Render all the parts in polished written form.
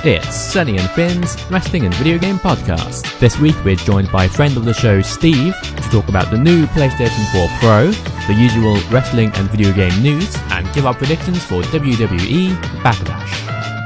It's Sonny and Finn's Wrestling and Video Game Podcast. This week we're joined by friend of the show Steve to talk about the new PlayStation 4 Pro, the usual wrestling and video game news, and give our predictions for WWE Backlash.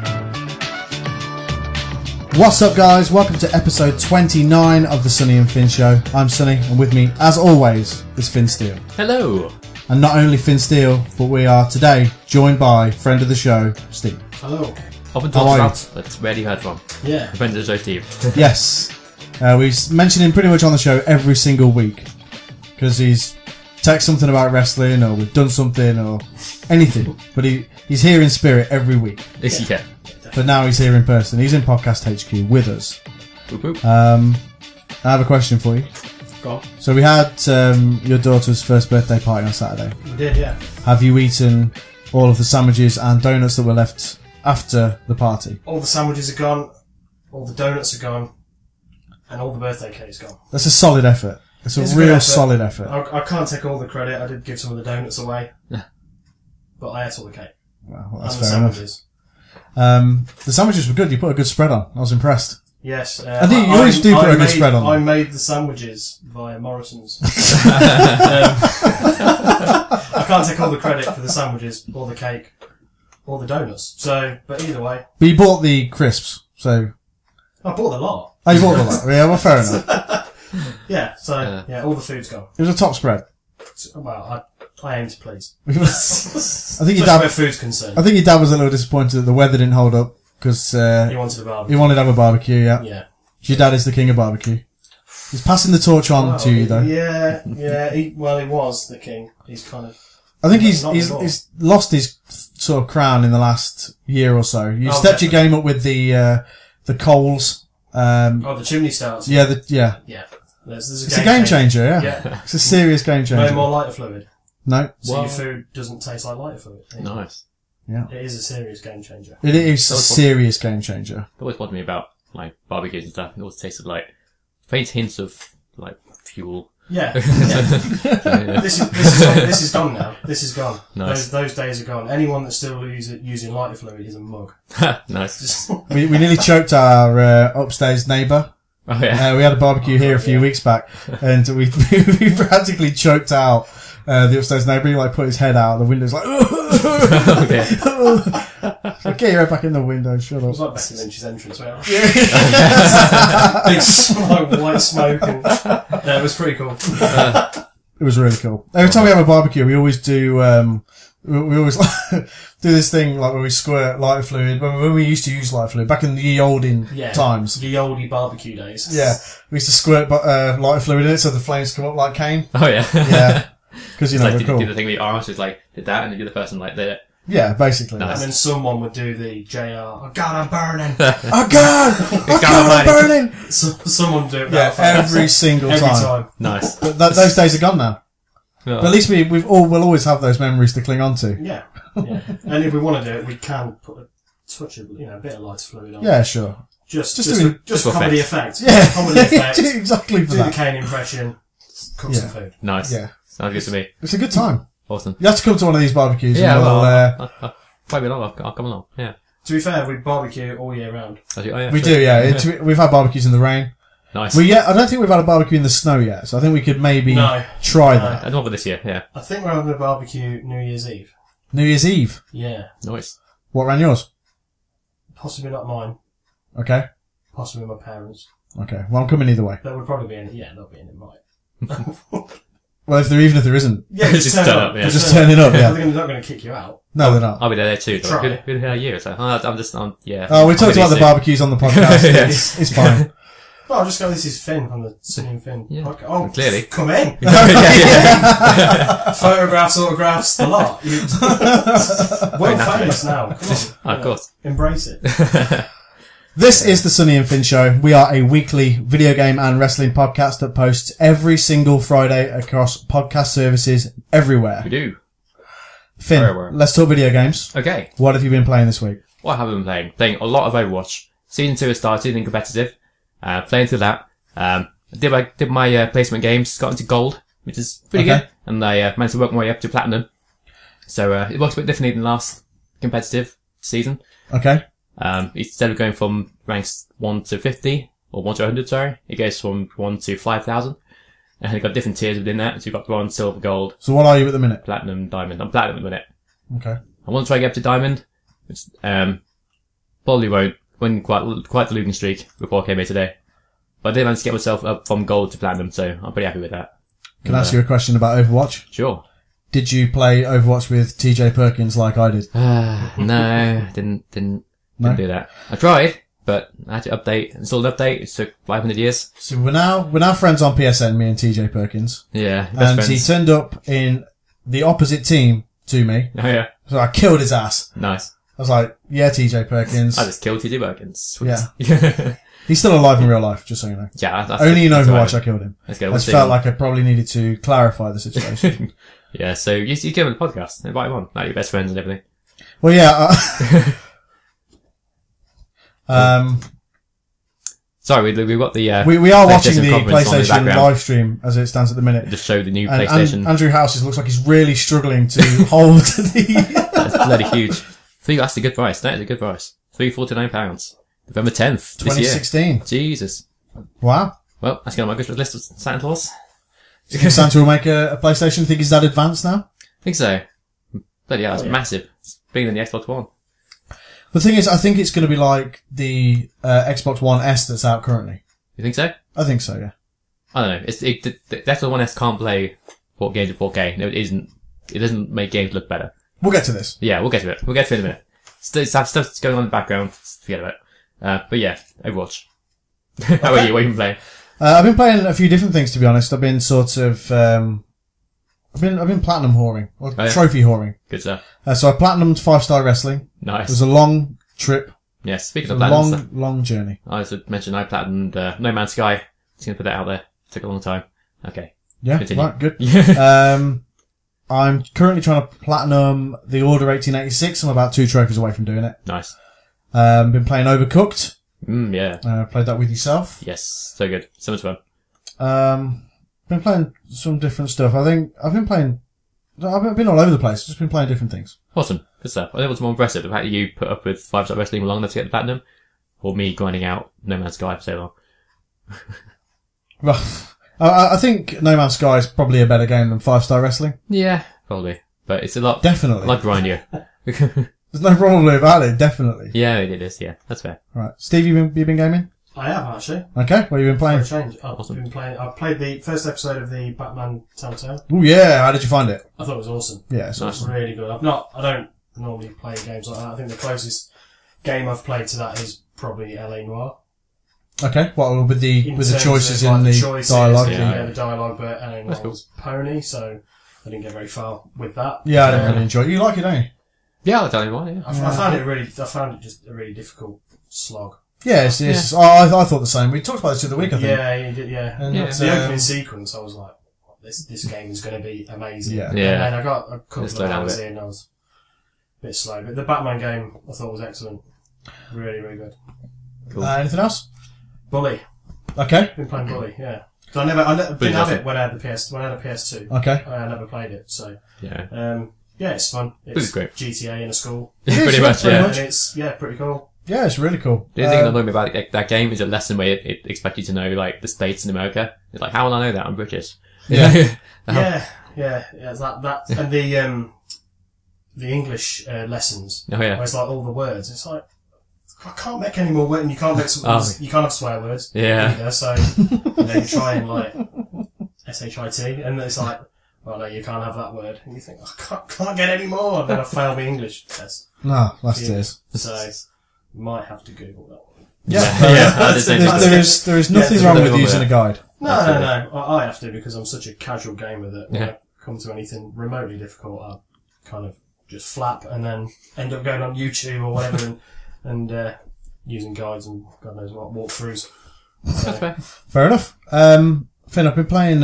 What's up, guys? Welcome to episode 29 of the Sonny and Finn Show. I'm Sonny, and with me, as always, is Finn Steele. Hello. And not only Finn Steele, but we are today joined by friend of the show, Steve. Hello. Often talked about, but rarely heard from. Yeah. Friend of the show, Steve. Yes. We mention him pretty much on the show every single week. Because he's texted something about wrestling, or we've done something, or anything. But he's here in spirit every week. Yeah. But now he's here in person. He's in Podcast HQ with us. Boop, boop. I have a question for you. Go on. So we had your daughter's first birthday party on Saturday. We did, yeah. Have you eaten all of the sandwiches and donuts that were left after the party? All the sandwiches are gone, all the donuts are gone, and all the birthday cake's gone. That's a solid effort. It's a real solid effort. I can't take all the credit. I did give some of the donuts away. But I ate all the cake. Well, that's and the fair enough. sandwiches. The sandwiches were good. You put a good spread on. I was impressed. Yes. I think you always do put a good spread on I them. made the sandwiches via Morrison's. I can't take all the credit for the sandwiches, or the cake, or the donuts. So, but either way. But you bought the crisps, so... I bought a lot. Oh, you bought the lot. Yeah, well, fair enough. Yeah, so, yeah, all the food's gone. It was a top spread. Well, I aim to please. I think your Especially dad... where food's concerned. I think your dad was a little disappointed that the weather didn't hold up, because He wanted a barbecue. he wanted to have a barbecue, yeah. Yeah. Your dad is the king of barbecue. He's passing the torch on Well, to you, though. Yeah. He was the king. He's kind of... I think Not he's anymore. lost his sort of crown in the last year or so. You Oh, stepped definitely. your game up with the coals. the chimney starts. Yeah, Yeah. There's it's a game changer, yeah. Yeah. It's a serious game changer. No more lighter fluid. No. So Wow. your food doesn't taste like lighter fluid. Nice. Yeah. It is a serious game changer. It is a That was serious game changer. It always bothered me about like barbecues and stuff. It always tasted like faint hints of like fuel. Yeah. Yeah. This is gone now. This is gone. Nice. Those days are gone. Anyone that's still using lighter fluid is a mug. Nice. Just, We nearly choked our upstairs neighbour. Oh yeah. We had a barbecue here a few weeks back, and we practically choked out the upstairs neighbour. He like put his head out the window, like, Okay. like, get your head back in the window, shut it was up. like Becky Lynch's entrance. Where big white smoke. And, yeah, it was pretty cool. It was really cool. Every time we have a barbecue, we always do, we always do this thing like where we squirt lighter fluid. When we used to use lighter fluid, back in the olden times. The oldie barbecue days. Yeah. We used to squirt lighter fluid in it so the flames come up like Kane. Oh yeah. Yeah. Because, you It's know, like we're cool. do the thing with your arms, just like did that, and then the other person like did it. Yeah, basically. Nice. And then someone would do the JR, oh God, I'm burning. Oh God! Oh God, I'm burning! So, someone would do it. Yeah, that fast. every single Every time. time. Nice. But those days are gone now. Oh. But at least we'll always have those memories to cling on to. Yeah. And if we want to do it, we can put a touch of, a bit of lighter fluid on. Yeah, sure. Just doing- for comedy effect. Yeah, Comedy effect. exactly for Do the that. Kane impression. Cook some food. Nice. Yeah. Sounds good to me. It's a good time. Awesome. You have to come to one of these barbecues. Yeah, and well, might be long. I'll come along. Yeah. To be fair, we barbecue all year round. Oh, yeah, we sure. do, yeah. We've had barbecues in the rain. Nice. I don't think we've had a barbecue in the snow yet, so I think we could maybe try that. I don't know this year. Yeah. I think we're having a barbecue New Year's Eve. New Year's Eve. Yeah. Nice. What ran yours? Possibly not mine. Okay. Possibly my parents. Okay. Well, I'm coming either way. That would probably be in it. Yeah, they'll be in it, might. Well, even if there isn't, Yeah, Just turn up, yeah. they're just turning up, yeah. They're not going to kick you out. No, they're not. I'll be there too. Try. Good year. So yeah. Oh, we talked about the soon. barbecues on the podcast. Yeah. It's fine. Well, I'll just go, this is Finn from the Sonny and Finn Yeah. podcast. Oh, Clearly. Come in. yeah. Photographs, autographs, the lot. World famous now. Come on. Of course. Embrace it. This is the Sonny and Finn Show. We are a weekly video game and wrestling podcast that posts every single Friday across podcast services everywhere. We do. Finn, Everywhere. let's talk video games. Okay. What have you been playing this week? What have I been playing? Playing a lot of Overwatch. Season 2 has started in competitive. Playing through that. Did my placement games, got into gold, which is pretty Okay. good. And I managed to work my way up to platinum. So it works a bit differently than last competitive season. Okay. Instead of going from ranks 1 to 50, or 1 to 100, sorry, it goes from 1 to 5,000. And you've got different tiers within that. So you've got bronze, silver, gold. So what are you at the minute? Platinum, diamond. I'm platinum at the minute. Okay. I want to try to get up to diamond. Which, probably won't. Went quite the losing streak before I came here today. But I did manage to get myself up from gold to platinum, so I'm pretty happy with that. Can I ask you a question about Overwatch? Sure. Did you play Overwatch with TJ Perkins like I did? No, didn't do that. I tried, but I had to install an update. It took 500 years. So we're now friends on PSN, me and TJ Perkins. Yeah, best And friends. he turned up in the opposite team to me. Oh yeah. So I killed his ass. Nice. I was like, yeah, TJ Perkins. I just killed TJ Perkins. Sweet. Yeah. He's still alive in real life, just so you know. Yeah, that's Only in that's Overwatch right. I killed him. Let's go. I just felt like I probably needed to clarify the situation. Yeah, so you give him the podcast. Invite him on. Like your best friends and everything. Well, yeah. Sorry, we've got the, we are watching the conference on PlayStation background. live stream as it stands at the minute. Just show the new And PlayStation. Andrew Houses looks like he's really struggling to hold the... That's bloody huge. That's a good price. That is a good price. £349. November 10th. This year. 2016. Jesus. Wow. Well, that's going on my Christmas list of Santa Claus. Do you think Santa will make a PlayStation? Think he's that advanced now? I think so. Bloody hell, it's massive. It's bigger than the Xbox One. The thing is, I think it's going to be like the Xbox One S that's out currently. You think so? I think so, yeah. I don't know. The Xbox One S can't play games in 4K. No, it isn't. It doesn't make games look better. We'll get to this. Yeah, we'll get to it. We'll get to it in a minute. Stuff's going on in the background. Forget about it. But yeah, Overwatch. How about you? What have you been playing? I've been playing a few different things, to be honest. I've been sort of, I've been platinum whoring, or trophy whoring. Good stuff. So I platinumed 5-star wrestling. Nice. It was a long trip. Yeah, speaking of A platinum, long journey. I also mentioned I platinumed No Man's Sky. Just gonna put that out there. Took a long time. Okay. Yeah, Continue. right, good. Yeah. I'm currently trying to platinum the Order 1886. I'm about 2 trophies away from doing it. Nice. Been playing Overcooked. Yeah. Played that with yourself. Yes. So good. So much fun. Been playing some different stuff. I've been all over the place. Just been playing different things. Awesome. Good stuff. I think what's more impressive, the fact that you put up with 5-star wrestling long enough to get the platinum, or me grinding out No Man's Sky for so long. Well, I think No Man's Sky is probably a better game than 5-star wrestling. Yeah, probably. But it's a lot, Definitely. like grindier. There's no problem about it, definitely. Yeah, it is. Yeah, that's fair. Right. Steve, you been gaming? I have actually. Okay, what have you been playing? For a change. I've Awesome. been playing. I played the first episode of the Batman Telltale. Oh yeah, how did you find it? I thought it was awesome. Yeah, it's Nice. awesome. Really good. I don't normally play games like that. I think the closest game I've played to that is probably LA Noire. Okay, what with the In choices terms of, in like, the choices, dialogue? Yeah, the dialogue, but LA Noire cool. was pony, so I didn't get very far with that. Yeah, I didn't really enjoy it. You like it, don't you? Yeah, I'll tell you what. Yeah. I found it just a really difficult slog. Yeah, it's I thought the same. We talked about this the other week, I think. Yeah, you did, yeah. And Yeah. The opening sequence, I was like, this game is going to be amazing. Yeah. Yeah. And then I got a couple Slow of down a hours bit. in, and I was a bit slow. But the Batman game, I thought was excellent. Really, really good. Cool. Anything else? Bully. Okay. Been playing Bully, yeah. So I never didn't have awesome. it when I had the PS2. Okay. I never played it, so Yeah. yeah, it's fun. Bully's great. GTA in a school. Pretty much, pretty yeah. much. And it's pretty cool. Yeah, it's really cool. The only thing that annoyed me about that game is a lesson where it expects you to know, like, the states in America. It's like, how will I know that? I'm British. Yeah. Yeah, that and the English lessons. Oh, yeah. Where it's like all the words. It's like I can't make any more words, and you can't make some. You can't have swear words. Yeah. Either, so and then you try and like shit, and it's like, well, no, you can't have that word, and you think I can't get any more, and then I fail my English test. No, that's it. So might have to Google that one. Yeah. There is nothing wrong with using a guide. No. I have to because I'm such a casual gamer that when I come to anything remotely difficult, I kind of just flap and then end up going on YouTube or whatever and using guides and God knows what walkthroughs. That's fair. Fair enough. Finn, I've been playing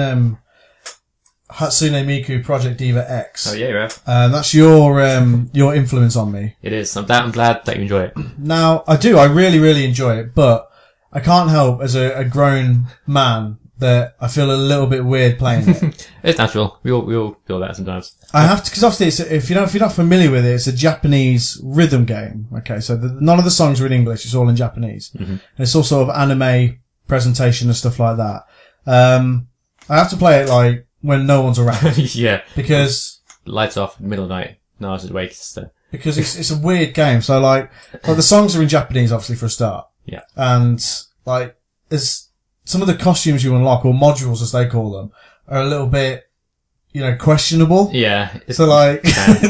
Hatsune Miku Project Diva X. Oh, yeah, you have. That's your influence on me. It is. I'm glad that you enjoy it. Now, I really, really enjoy it, but I can't help, as a grown man, that I feel a little bit weird playing it. It's natural. We all feel that sometimes. I have to, because obviously if you're not familiar with it, it's a Japanese rhythm game. Okay, so none of the songs are in English, it's all in Japanese. And it's all sort of anime presentation and stuff like that. I have to play it like when no one's around. Yeah. Because lights off, middle of the night, no one's awake. Because it's a weird game. So like the songs are in Japanese, obviously, for a start. Yeah. And like, there's some of the costumes you unlock, or modules as they call them, are a little bit, questionable. Yeah. So like,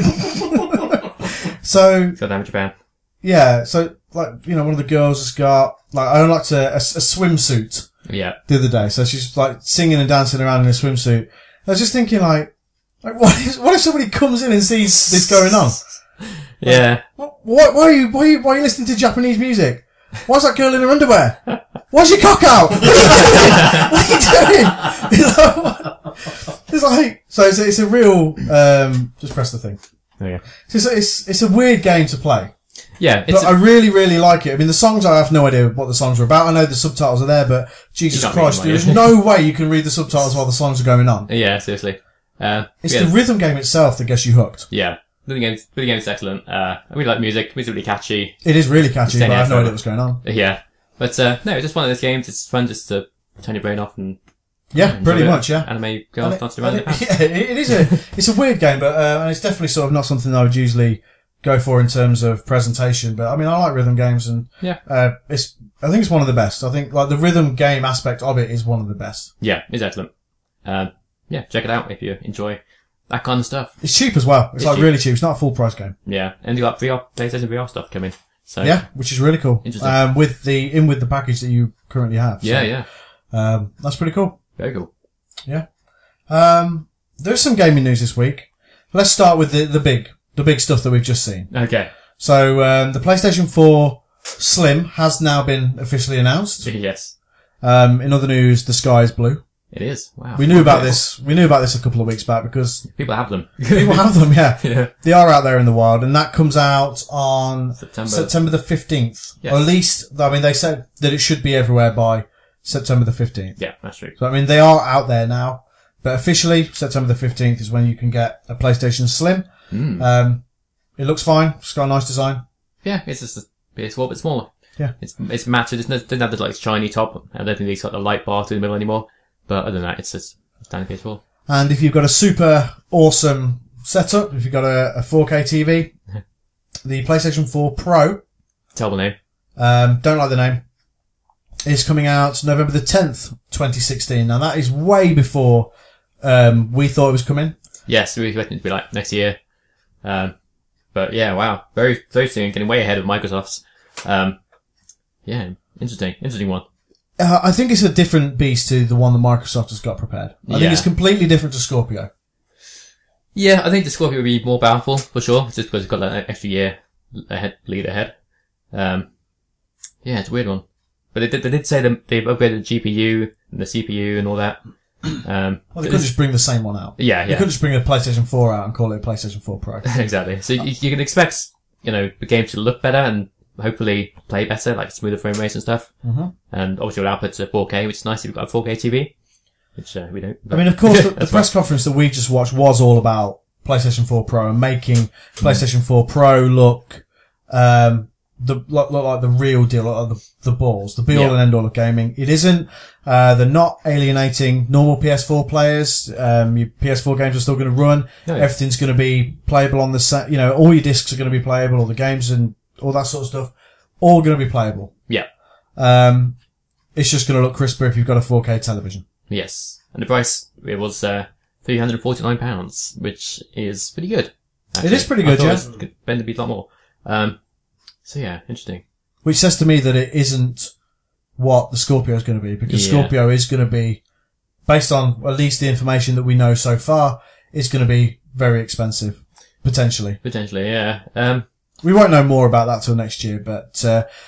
so. Got damage Japan. Yeah. So like, one of the girls has got, like, I unlocked a swimsuit. Yeah. The other day. So she's like singing and dancing around in a swimsuit. I was just thinking like what if somebody comes in and sees this going on? Yeah. Why are you listening to Japanese music? Why's that girl in her underwear? Why's your cock out? What are you doing? It's like, so it's a real, just press the thing. Okay. So it's a weird game to play. Yeah. But I really, really like it. I mean, the songs, I have no idea what the songs are about. I know the subtitles are there, but Jesus Christ, there's no way you can read the subtitles while the songs are going on. Yeah, seriously. It's the rhythm game itself that gets you hooked. Yeah. The game is excellent. I really like music. Music's really catchy. It is really catchy, but I have no idea what's going on. Yeah. But, no, it's just one of those games. It's fun just to turn your brain off and... Yeah, pretty much, yeah. Anime girls dancing around it. Yeah, it is it's a weird game, but, and it's definitely sort of not something that I would usually go for in terms of presentation. But, I mean, I like rhythm games and, yeah. I think it's one of the best. I think, like, the rhythm game aspect of it is one of the best. Yeah, it's excellent. Yeah, check it out if you enjoy that kind of stuff. It's cheap as well. It's like cheap. Really cheap. It's not a full price game. Yeah, and you got PlayStation VR stuff coming. So yeah, which is really cool. Interesting. With the package that you currently have. Yeah, yeah. That's pretty cool. Very cool. Yeah. There's some gaming news this week. Let's start with the big stuff that we've just seen. Okay. So, the PlayStation 4 Slim has now been officially announced. Yes. In other news, the sky is blue. It is. Wow. We knew about this a couple of weeks back because people have them. People have them, yeah. Yeah. They are out there in the wild, and that comes out on September the 15th. Yes. Or at least, I mean, they said that it should be everywhere by September the 15th. Yeah, that's true. So, I mean, they are out there now, but officially, September the 15th is when you can get a PlayStation Slim. It looks fine. It's got a nice design. Yeah, it's just a PS4 but smaller. Yeah. It's matte. It doesn't have the shiny top. I don't think it's got the light bar through the middle anymore. But other than that, it's just standard PS4. And if you've got a super awesome setup, if you've got a 4K TV, the PlayStation 4 Pro, terrible name. Don't like the name, is coming out November the 10th, 2016. Now that is way before, we thought it was coming. Yes, we expected it to be like next year. But yeah, wow. Very, very soon, getting way ahead of Microsoft's. Yeah, interesting one. I think it's a different beast to the one that Microsoft has got prepared. I think it's completely different to Scorpio. Yeah, I think the Scorpio would be more powerful, for sure, just because it's got that extra year lead ahead. Yeah, it's a weird one. But they did say that they've upgraded the GPU and the CPU and all that. Well, they could just bring the same one out. Yeah. They could just bring a PlayStation 4 out and call it a PlayStation 4 Pro. Exactly. So you can expect, the game to look better and hopefully play better, like smoother frame rates and stuff. Mm-hmm. And obviously your output to 4K, which is nice if you've got a 4K TV, which we don't. I mean, of course, the press conference that we just watched was all about PlayStation 4 Pro and making PlayStation 4 Pro look look like the real deal, like the balls, the be all and end all of gaming. It isn't. They're not alienating normal PS4 players. Your PS4 games are still going to run. Oh, yeah. Everything's going to be playable on the set. All your discs are going to be playable, all the games and all that sort of stuff, all going to be playable. Yeah. It's just going to look crisper if you've got a 4K television. Yes. And the price, it was, £349, which is pretty good. Actually. It is pretty good, yeah. It's going to be a lot more. So yeah, interesting. Which says to me that it isn't what the Scorpio is going to be, because Scorpio is going to be, based on at least the information that we know so far, is going to be very expensive. Potentially. Potentially, yeah. We won't know more about that till next year, but,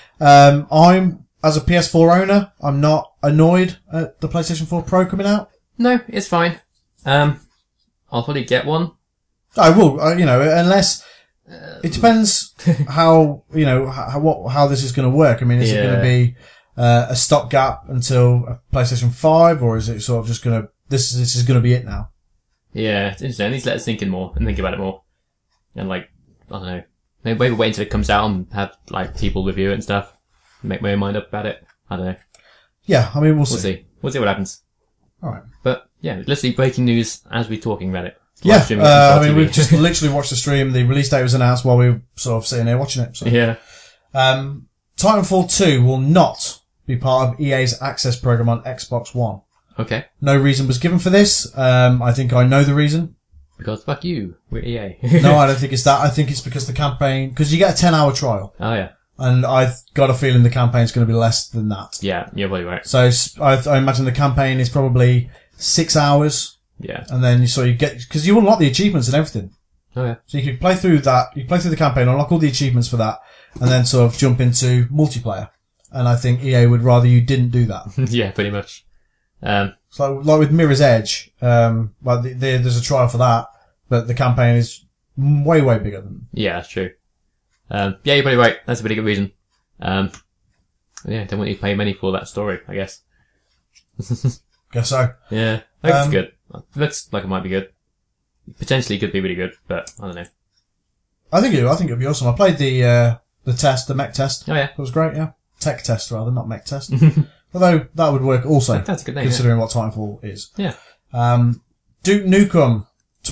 I'm, as a PS4 owner, I'm not annoyed at the PlayStation 4 Pro coming out. No, it's fine. I'll probably get one. I will, unless, it depends how, how this is going to work. I mean, is it going to be, a stopgap until a PlayStation 5, or is it sort of just gonna, this is gonna be it now? Yeah, it's interesting. It needs to let us think more and think about it more. And like, I don't know. Maybe wait until it comes out and have like people review it and stuff. Make my own mind up about it. I don't know. Yeah, I mean, we'll We'll see. We'll see what happens. Alright. But yeah, literally breaking news as we're talking about it. Yeah, Live streaming it on I mean, TV. we've just literally watched the stream. The release date was announced while we were sort of sitting here watching it. So. Yeah. Titanfall 2 will not be part of EA's Access program on Xbox One. Okay. No reason was given for this. I think I know the reason. Because fuck you, we're EA. No, I don't think it's that. I think it's because the campaign, because you get a 10-hour trial. Oh yeah. And I've got a feeling the campaign's going to be less than that. Yeah, you're probably right. So I imagine the campaign is probably 6 hours. Yeah. And then you get, because you unlock the achievements and everything. Oh yeah. So you can play through that, you play through the campaign, unlock all the achievements for that, and then sort of jump into multiplayer. And I think EA would rather you didn't do that. Yeah, pretty much. So like with Mirror's Edge, there's a trial for that, but the campaign is way, way bigger than. Yeah, that's true. Yeah, you're probably right. That's a pretty good reason. Yeah, don't want you to pay money for that story, I guess. Guess so. Yeah, I hope it's good. Looks like it might be good. Potentially could be really good, but I don't know. I think it'd be awesome. I played the test, the mech test. Oh yeah. It was great, yeah. Tech test rather, not mech test. Although that would work also. That's a good name, considering what Titanfall is. Yeah. Duke Nukem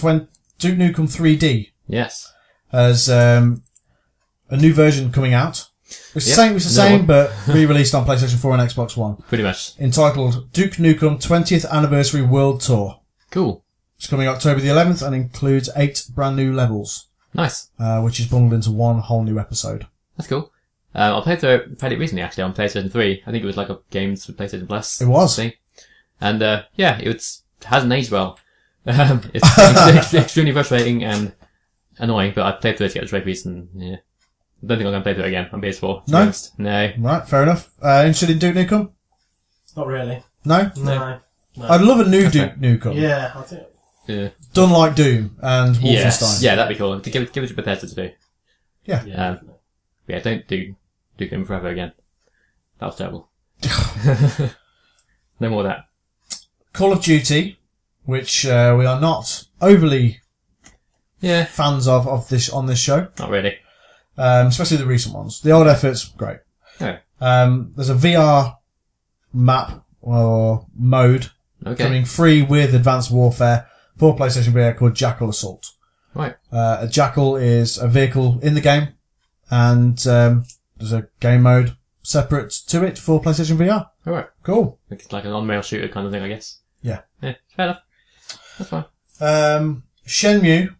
3D Yes. has a new version coming out. It's the same, but re-released on PlayStation 4 and Xbox One. Pretty much. Entitled Duke Nukem 20th Anniversary World Tour. Cool. It's coming October the 11th and includes 8 brand new levels. Nice. Which is bundled into one whole new episode. That's cool. I played it recently actually on PlayStation 3. I think it was like a games for PlayStation Plus. It was. Thing. And yeah, it hasn't aged well. It's extremely frustrating and annoying, but I played through it to get the trophies and yeah. I don't think I'm going to play through it again on PS4. No? No. Right, fair enough. Interested in Duke Nukem? Not really. No? No. I'd love a new Duke Nukem. Yeah, I think. Yeah. Done like Doom and Wolfenstein. Yes. Yeah, that'd be cool. Give it to Bethesda to do. Yeah. Yeah, don't do Duke Nukem Forever again. That was terrible. No more of that. Call of Duty, which we are not overly fans of this on this show. Not really. Especially the recent ones. The old efforts, great. Oh. There's a VR map or mode coming free with Advanced Warfare for PlayStation VR called Jackal Assault. Right. A Jackal is a vehicle in the game, and there's a game mode separate to it for PlayStation VR. All right. Cool. It's like an on-rail shooter kind of thing, I guess. Yeah. Yeah, fair enough. That's fine. Shenmue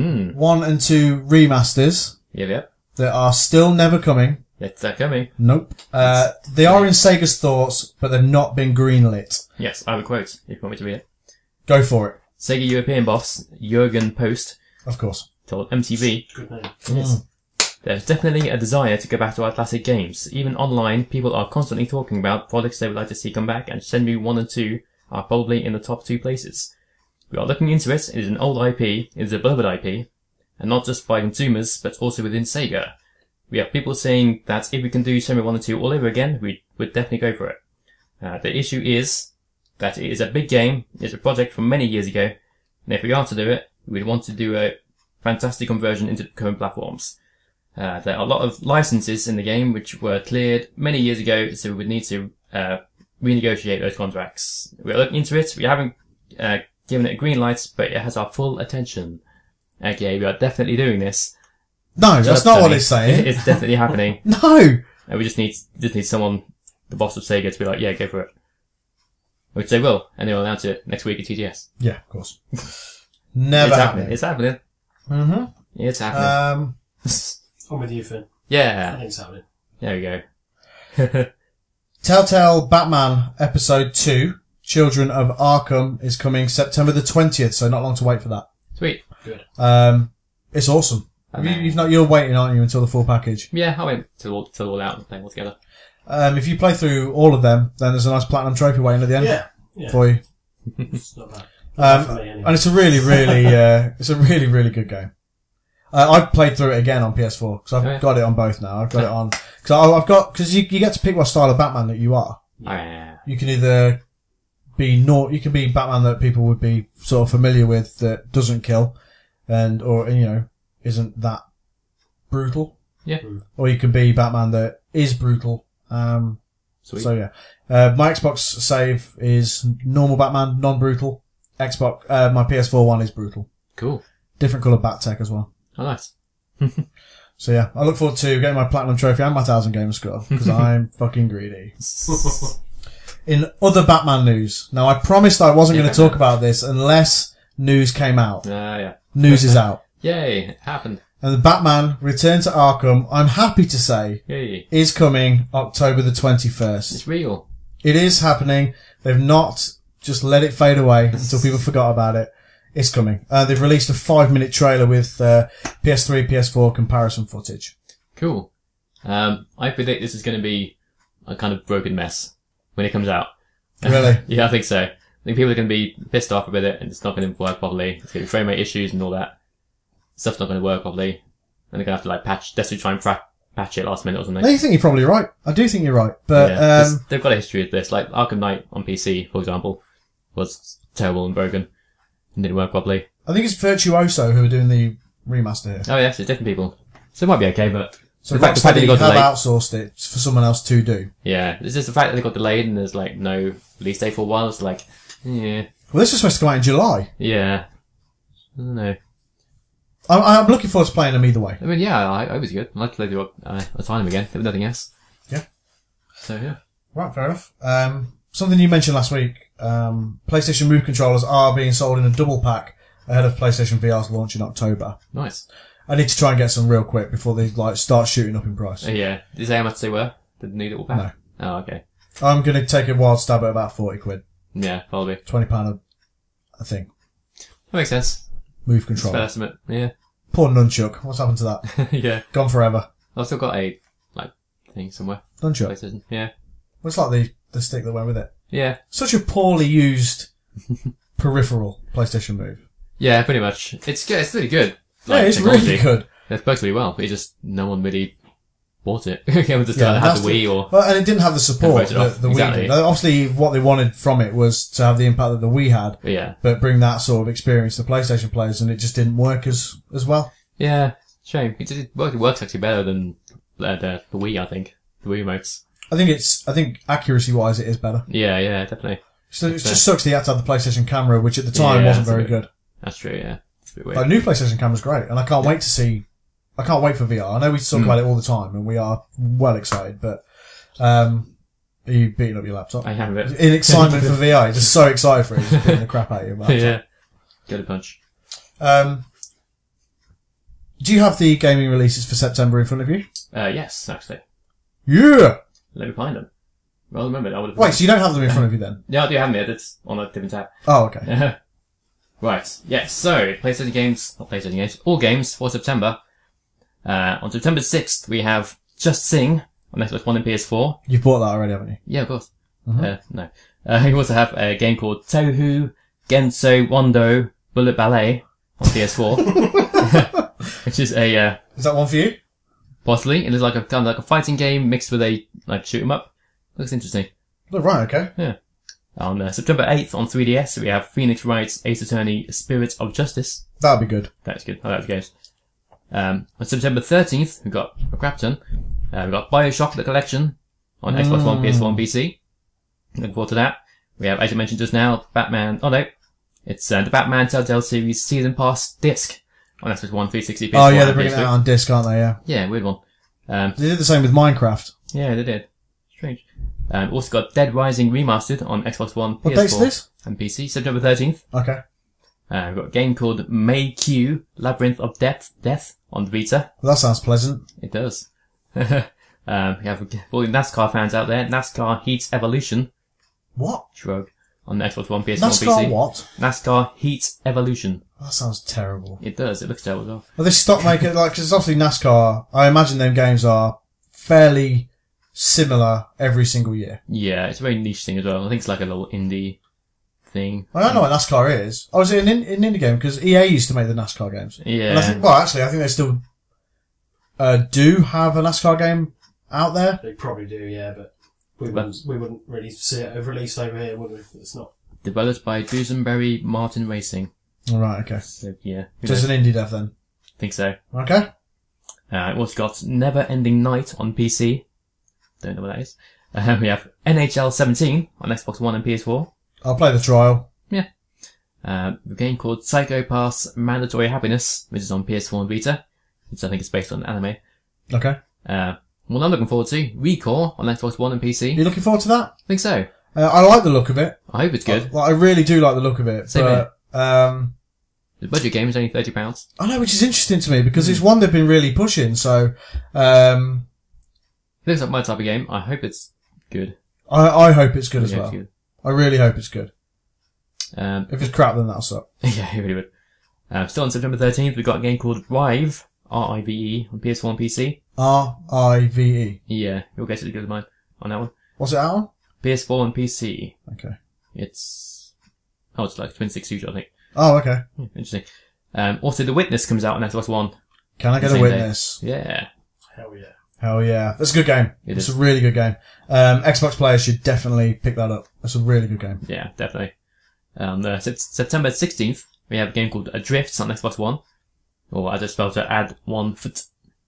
1 and 2 remasters Yeah. that are still never coming. It's coming. Nope. They are in Sega's thoughts, but they've not been greenlit. Yes, I have a quote, if you want me to read it. Go for it. Sega European boss, Jurgen Post, Of course. told MTV, Good name. Yes. There's definitely a desire to go back to our classic games. Even online, people are constantly talking about products they would like to see come back, and Shenmue 1 and 2 are probably in the top 2 places. We are looking into it. It is an old IP, it is a beloved IP, and not just by consumers, but also within Sega. We have people saying that if we can do Shenmue 1 and 2 all over again, we would definitely go for it. The issue is that it is a big game, it's a project from many years ago, and if we are to do it, we would want to do a fantastic conversion into current platforms. There are a lot of licenses in the game which were cleared many years ago, so we would need to renegotiate those contracts. We're looking into it. We haven't given it a green light, but it has our full attention. Okay, we are definitely doing this. No, that's not what it's saying. It's definitely happening. No! We just need someone, the boss of Sega, to be like, yeah, go for it. Which they will, and they'll announce it next week at TGS. Yeah, of course. Never happening. It's happening. Mm-hmm. It's happening. I'm with you, Finn. I Yeah. think it's happening. There we go. Telltale Batman Episode 2, Children of Arkham, is coming September the 20th, so not long to wait for that. Sweet. Good. It's awesome. You're waiting, aren't you, until the full package? Yeah, I went till all out and play them all together. If you play through all of them, then there's a nice platinum trophy waiting at the end Yeah. for you. It's not bad. For me, anyway. And it's a really, really, it's a really, really good game. I've played through it again on PS4 because I've got it on both now. I've got it on because you get to pick what style of Batman that you are. Oh, yeah. You can either you can be Batman that people would be sort of familiar with that doesn't kill, or isn't that brutal. Yeah. Or you can be Batman that is brutal. Sweet. So yeah, my Xbox save is normal Batman, non-brutal. Xbox, my PS4 one is brutal. Cool. Different colour bat tech as well. Oh, nice. So yeah, I look forward to getting my platinum trophy and my 1,000 gamer score because I'm fucking greedy. In other Batman news, now I promised I wasn't going to talk about this unless news came out. Yeah. News is out. Yay, it happened. And the Batman Return to Arkham, I'm happy to say, Yay. is coming October the 21st. It's real. It is happening. They've not just let it fade away until people forgot about it. It's coming. They've released a 5-minute trailer with PS3, PS4 comparison footage. Cool. I predict this is going to be a kind of broken mess when it comes out. Really? Yeah, I think so. I think people are going to be pissed off with it and it's not going to work properly. It's going to be frame rate issues and all that. Stuff's not going to work properly. And they're going to have to desperately try and patch it last minute or something. No, you think you're probably right. I do think you're right. But, yeah, they've got a history of this. Like Arkham Knight on PC, for example, was terrible and broken and didn't work properly. I think it's Virtuoso who are doing the remaster here. Oh yes, it's different people. So it might be okay, but So the fact that Rocksteady they got have delayed. outsourced it for someone else to do. Yeah, it's just the fact that they got delayed and there's like no release date for a while. It's like, yeah. Well, this was supposed to come out in July. Yeah. I don't know. I'm looking forward to playing them either way. I mean, yeah, I was good. I'd like to play the Asylum again, if nothing else. Yeah. So, yeah. Right, fair enough. Something you mentioned last week, PlayStation Move controllers are being sold in a double pack ahead of PlayStation VR's launch in October. Nice. I need to try and get some real quick before they start shooting up in price. Yeah. Did you say how much they were? The new little pack? No. Oh, okay. I'm going to take a wild stab at about 40 quid. Yeah, probably. £20 I think. That makes sense. Move It's a controller. fair estimate. Yeah. Poor nunchuck. What's happened to that? Yeah. Gone forever. I've still got a, thing somewhere. Nunchuck. PlayStation. Yeah. It's like the stick that went with it. Yeah. Such a poorly used peripheral PlayStation Move. Yeah, pretty much. It's good. It's really good. Yeah, it's really good. It works really well. But no one really bought it. Everyone just had the Wii or... Well, and it didn't have the support Converted off. that the Exactly. Wii did. Obviously, what they wanted from it was to have the impact that the Wii had, Yeah. but bring that sort of experience to PlayStation players, and it just didn't work as well. Yeah. Shame. It works actually better than the Wii, I think. The Wii remotes. I think accuracy-wise, it is better. Yeah, definitely. So it just sucks that you had to have the PlayStation camera, which at the time wasn't very good. That's true, yeah. It's a bit weird. But new PlayStation camera's great, and I can't wait for VR. I know we talk about it all the time, and we are well excited, but, are you beating up your laptop? I have it. In excitement for VR, you're just so excited for it, you're just beating the crap out of your laptop. Yeah. Get a punch. Do you have the gaming releases for September in front of you? Yes, actually. Yeah! Let me find them. Well, remember, I would have... Wait, so you don't have them in front of you then? Yeah, I do have them here. It's on a different tab. Oh, okay. Right. Yes. So, all games for September. On September 6th, we have Just Sing on Xbox One and PS4. You've bought that already, haven't you? Yeah, of course. Mm-hmm. No. You also have a game called Touhou Genso Wando Bullet Ballet on PS4. Which is a, Is that one for you? possibly. It is like a fighting game mixed with a, shoot 'em up. Looks interesting. Oh, right, okay. Yeah. On September 8th on 3DS, we have Phoenix Wright's Ace Attorney Spirit of Justice. That'd be good. That's good. I like the games. On September 13th, we've got a crap ton. We've got Bioshock The Collection on Xbox One, PS4 and PC. Looking forward to that. We have, as you mentioned just now, Batman. Oh no. It's the Batman Telltale Series Season Pass disc on Xbox One, 360, PS4 Oh yeah, they're and bringing it PS3. out on disc, aren't they? Yeah. Yeah, weird one. They did the same with Minecraft. Yeah, they did. Strange. Also got Dead Rising Remastered on Xbox One, What PS4 date's this? and PC, September 13th. Okay. We've got a game called May Q, Labyrinth of Death on Vita. Well, that sounds pleasant. It does. We have all the NASCAR fans out there, NASCAR Heat Evolution. What? Shrug. On the Xbox One, PS4 and NASCAR PC. what? NASCAR Heat Evolution. That sounds terrible. It does. It looks terrible as well. Well, they stopped making, cause obviously NASCAR, I imagine them games are fairly similar every single year. Yeah, it's a very niche thing as well. I think it's like a little indie thing. I don't know what NASCAR is. Oh, is it an indie game? Because EA used to make the NASCAR games. Yeah. And I think they still do have a NASCAR game out there. They probably do, yeah, but we wouldn't really see it released over here, would we? It's not. Developed by Duesenberry Martin Racing. All right, okay. So, yeah. Just an indie dev then. Think so. Okay. It also got Never Ending Night on PC. Don't know what that is. We have NHL 17 on Xbox One and PS4. I'll play the trial. Yeah. A game called Psycho Pass Mandatory Happiness, which is on PS4 and Vita. Which I think is based on anime. Okay. One I'm looking forward to, Recall on Xbox One and PC. You looking forward to that? I think so. I like the look of it. I hope it's good. I really do like the look of it. Same but, The budget game is only £30. I know, which is interesting to me because it's one they've been really pushing. So, It looks like my type of game. I hope it's good. I hope it's good as Yeah, well. it's good. I really hope it's good. If it's crap, then that'll suck. yeah, it really would. Still on September 13th, we've got a game called Rive, R-I-V-E, on PS4 and PC. R-I-V-E. Yeah, you'll get it as good as mine on that one. What's it out on? PS4 and PC. Okay. It's like Twin Stick Shooter, I think. Oh, okay. Interesting. Also, The Witness comes out on Xbox One. Can I get a Same witness? Day. Yeah. Hell yeah. Hell yeah. That's a good game. It's a really good game. Xbox players should definitely pick that up. That's a really good game. Yeah, definitely. September 16th, we have a game called Adrift on Xbox One. Or as it's spelled, add 1 foot.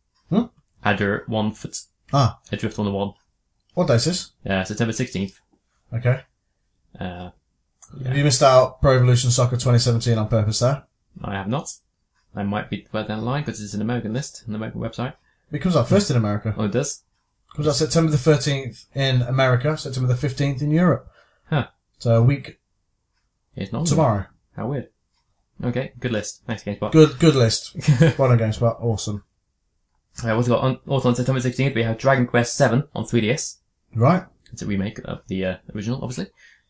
Adder 1 foot. Adrift on the 1. What day is this? September 16th. Okay. Yeah. Have you missed out Pro Evolution Soccer 2017 on purpose there? I have not. I might be further down the line because it's an American list on the American website. It comes out first in America. Oh, it does? It comes out September the 13th in America, September the 15th in Europe. Huh. So a week It's not tomorrow. How weird. Okay, good list. Thanks, GameSpot. Good list. Well done, GameSpot. Awesome. Also on September 16th, we have Dragon Quest 7 on 3DS. Right. It's a remake of the original, obviously.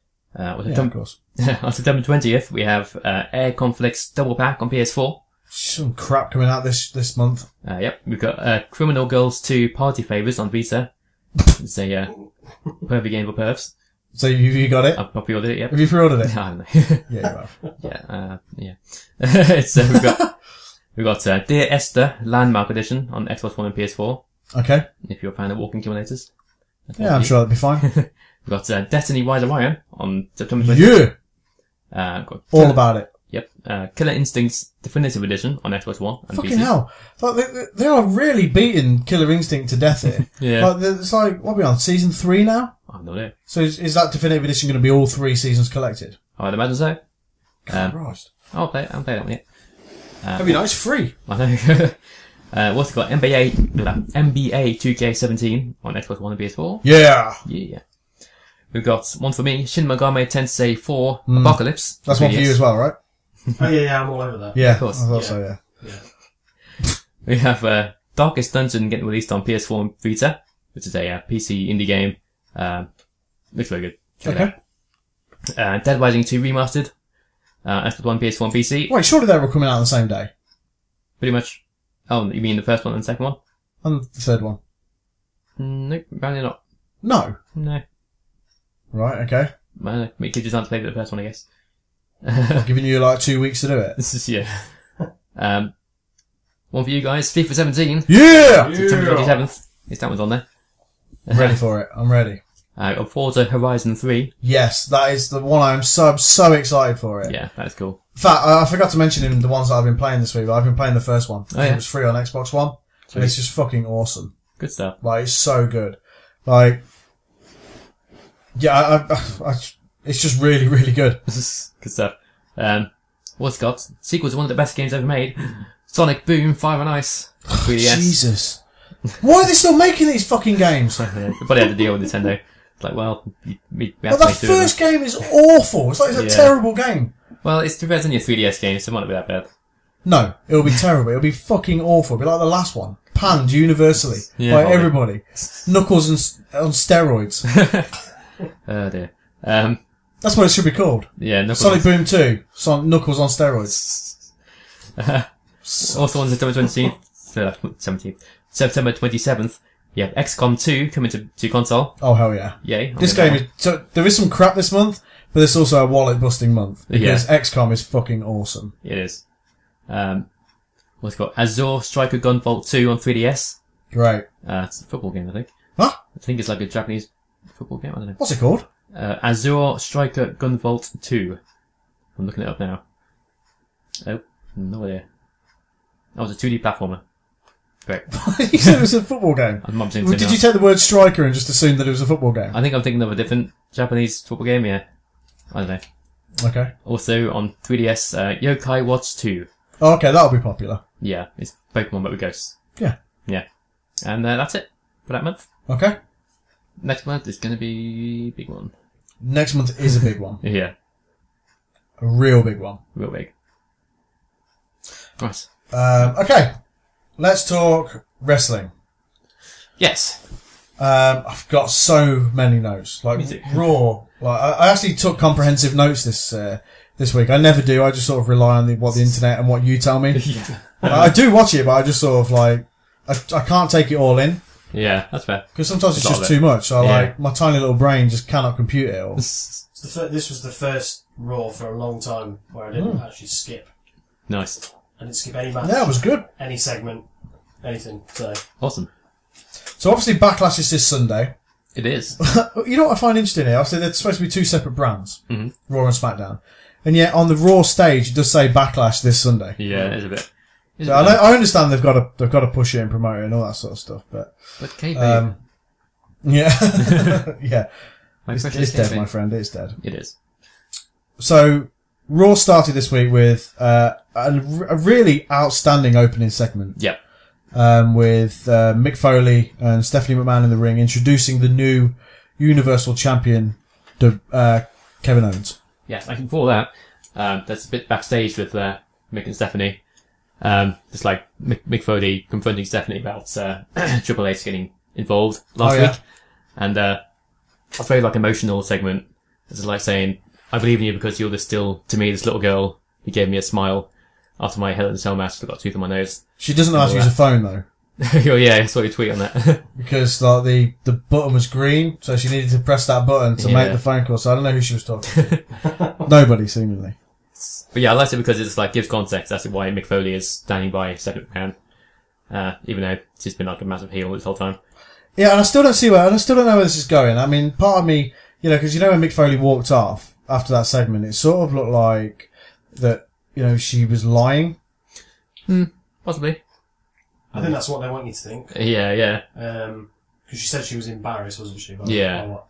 Of course. On September 20th, we have Air Conflicts Double Pack on PS4. Some crap coming out this month. Yep, we've got Criminal Girls 2 Party Favors on Vita. It's a pervy game for pervs. So you got it? I've pre-ordered it, yep. Have you pre-ordered it? I don't know. Yeah, you have. Yeah. It's, we've got Dear Esther Landmark Edition on Xbox One and PS4. Okay. If you're a fan of walking simulators. Yeah, I'm sure that'll be fine. We've got Destiny Rise of Iron on September 20th. Yeah! All about it. Yep. Killer Instincts Definitive Edition on Xbox One and Fucking PC. hell. Like, they are really beating Killer Instinct to death here. Yeah. Like, it's like, what are we on, season 3 now? I have no idea. So is that Definitive Edition going to be all 3 seasons collected? I'd imagine so. Christ. I'll play that one yet. That'd be nice, free. I know. What's it got? NBA 2K17 on Xbox One and PS4. Yeah! Yeah. We've got one for me, Shin Megami Tensei 4 Apocalypse. That's one for you as well, right? Oh yeah, I'm all over that. Yeah, Of course. I thought so, yeah. We have Darkest Dungeon getting released on PS4 and Vita, which is a PC indie game. Looks very good. Check it out. Dead Rising 2 Remastered. Xbox One, PS4 and PC. Wait, surely they were coming out on the same day? Pretty much. Oh, you mean the first one and the second one? And the third one? Nope, apparently not. No. No. Right, okay. We could just not play the first one, I guess. I'm giving you like 2 weeks to do it. This is, yeah. One for you guys, FIFA 17. Yeah! September 27th. Yes, that one's on there. I'm ready for it. I'm ready. Forza Horizon 3. Yes, that is the one I'm so excited for it. Yeah, that's cool. In fact, I forgot to mention in the ones that I've been playing this week, but I've been playing the first one. Oh, yeah. It was free on Xbox One. Sweet. And it's just fucking awesome. Good stuff. Like, it's so good. Like, yeah, it's just really, really good. Good stuff. What's it got? Sequel to one of the best games ever made. Sonic Boom 5 on Ice. 3DS. Jesus. Why are they still making these fucking games? They probably had to deal with Nintendo. It's like, well, we have But to the make two of them. first game is awful. It's like it's a terrible game. Well, it's better than your 3DS game, so it might not be that bad. No, it'll be terrible. It'll be fucking awful. It'll be like the last one. Panned universally by probably. everybody. Knuckles on steroids. Oh dear. That's what it should be called. Yeah, Knuckles. Sonic Boom 2. Knuckles on steroids. Also on September 17th. September 27th, you have XCOM 2 coming to console. Oh, hell yeah. Yay. This game is... So, there is some crap this month, but it's also a wallet-busting month because XCOM is fucking awesome. It is. What's it called? Azure Striker Gunvolt 2 on 3DS. Great. It's a football game, I think. Huh? I think it's like a Japanese football game. I don't know. What's it called? Azure Striker Gunvolt 2. I'm looking it up now. Oh, no idea. That was a 2D platformer. Great. You said it was a football game. Did you take the word striker and just assume that it was a football game? I think I'm thinking of a different Japanese football game, yeah. I don't know. Okay. Also on 3DS, Yokai Watch 2. Oh, okay, that'll be popular. Yeah, it's Pokemon but with ghosts. Yeah. Yeah. And that's it for that month. Okay. Next month is going to be a big one. Next month is a big one. Yeah. A real big one. Real big. Right. Okay. Let's talk wrestling. Yes. I've got so many notes. Like, Raw. Like, I actually took comprehensive notes this week. I never do. I just sort of rely on what the internet and what you tell me. Yeah. I do watch it, but I just sort of like, I can't take it all in. Yeah, that's fair. Because sometimes it's just too much. So like, my tiny little brain just cannot compute it all. This was the first Raw for a long time where I didn't actually skip. Nice. I didn't skip any match. Yeah, it was good. Any segment. Anything. So Awesome. So obviously Backlash is this Sunday. It is. You know what I find interesting here? Obviously they're supposed to be two separate brands. Mm-hmm. Raw and SmackDown. And yet on the Raw stage it does say Backlash this Sunday. Yeah, it is a bit. So I understand they've got to push it and promote it and all that sort of stuff, but KB. yeah. Yeah. It's dead, KB. my friend, it's dead. It is. So Raw started this week with a really outstanding opening segment. Yep. With Mick Foley and Stephanie McMahon in the ring introducing the new Universal Champion, Kevin Owens. Yes, I can follow that. There's a bit backstage with Mick and Stephanie. Just like Mick Foley confronting Stephanie about Triple H getting involved last week. And a very like emotional segment. It's like saying, I believe in you because you're still, to me, this little girl who gave me a smile after my Hell in a Cell match that got a tooth on my nose. She doesn't know how to use a phone though. Oh yeah, I saw your tweet on that. Because like the button was green, so she needed to press that button to make the phone call. So I don't know who she was talking to. Nobody, seemingly. But yeah, I liked it because it's like gives context as to why Mick Foley is standing by Stephanie McMahon, even though she's been like a massive heel this whole time. Yeah, and I still don't know where this is going. I mean, part of me, because when Mick Foley walked off after that segment, it sort of looked like that, she was lying. Possibly. I think that's what they want you to think. Yeah. Because she said she was embarrassed, wasn't she? By what,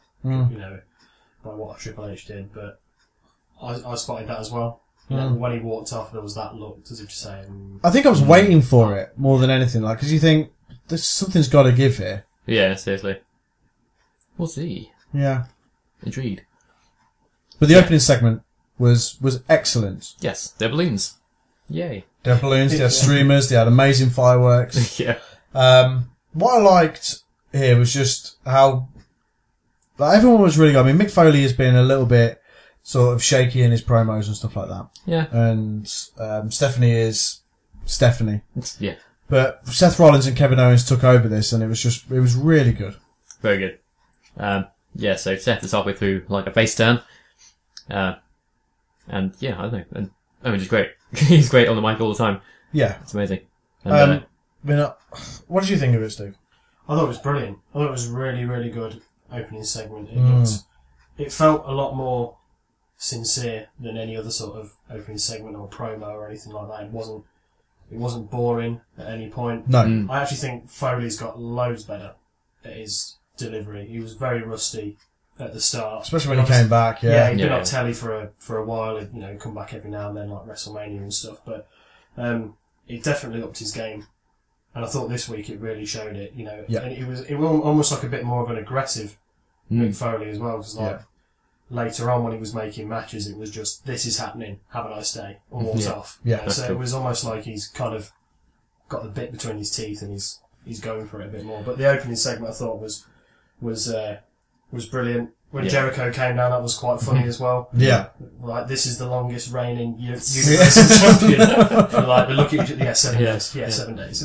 by what Triple H did, but I spotted that as well. When he walked off, there was that look as if to say. I think I was waiting for it more than anything, because you think something's got to give here. Yeah, seriously. We'll see. Yeah. Intrigued. But the opening segment was excellent. Yes, they're balloons. Yay. They had balloons, they had streamers, they had amazing fireworks. Yeah. What I liked here was just how everyone was really good. I mean, Mick Foley has been a little bit sort of shaky in his promos and stuff like that. Yeah. And Stephanie is Stephanie. Yeah. But Seth Rollins and Kevin Owens took over this, and it was really good. Very good. Yeah, so Seth is halfway through like a face turn. And yeah, I don't know. And Owens is great. He's great on the mic all the time. Yeah. It's amazing. And, what did you think of it, Steve? I thought it was brilliant. I thought it was really, really good opening segment. It felt a lot more sincere than any other sort of opening segment or promo or anything like that. It wasn't boring at any point. No. I actually think Foley's got loads better at his delivery. He was very rusty at the start, especially when he came back. Yeah, he'd been on telly for a while. He'd, come back every now and then, like WrestleMania and stuff. But he definitely upped his game, and I thought this week it really showed it. And it was almost like a bit more of an aggressive Mick Foley as well. Because later on when he was making matches, it was just, this is happening, have a nice day, or walked off. Yeah, so it was almost like he's kind of got the bit between his teeth and he's going for it a bit more. But the opening segment I thought was brilliant. When Jericho came down, that was quite funny as well. Yeah. Like, this is the longest reigning Universal Champion. And like, we look at each other, 7 days. Yeah, 7 days.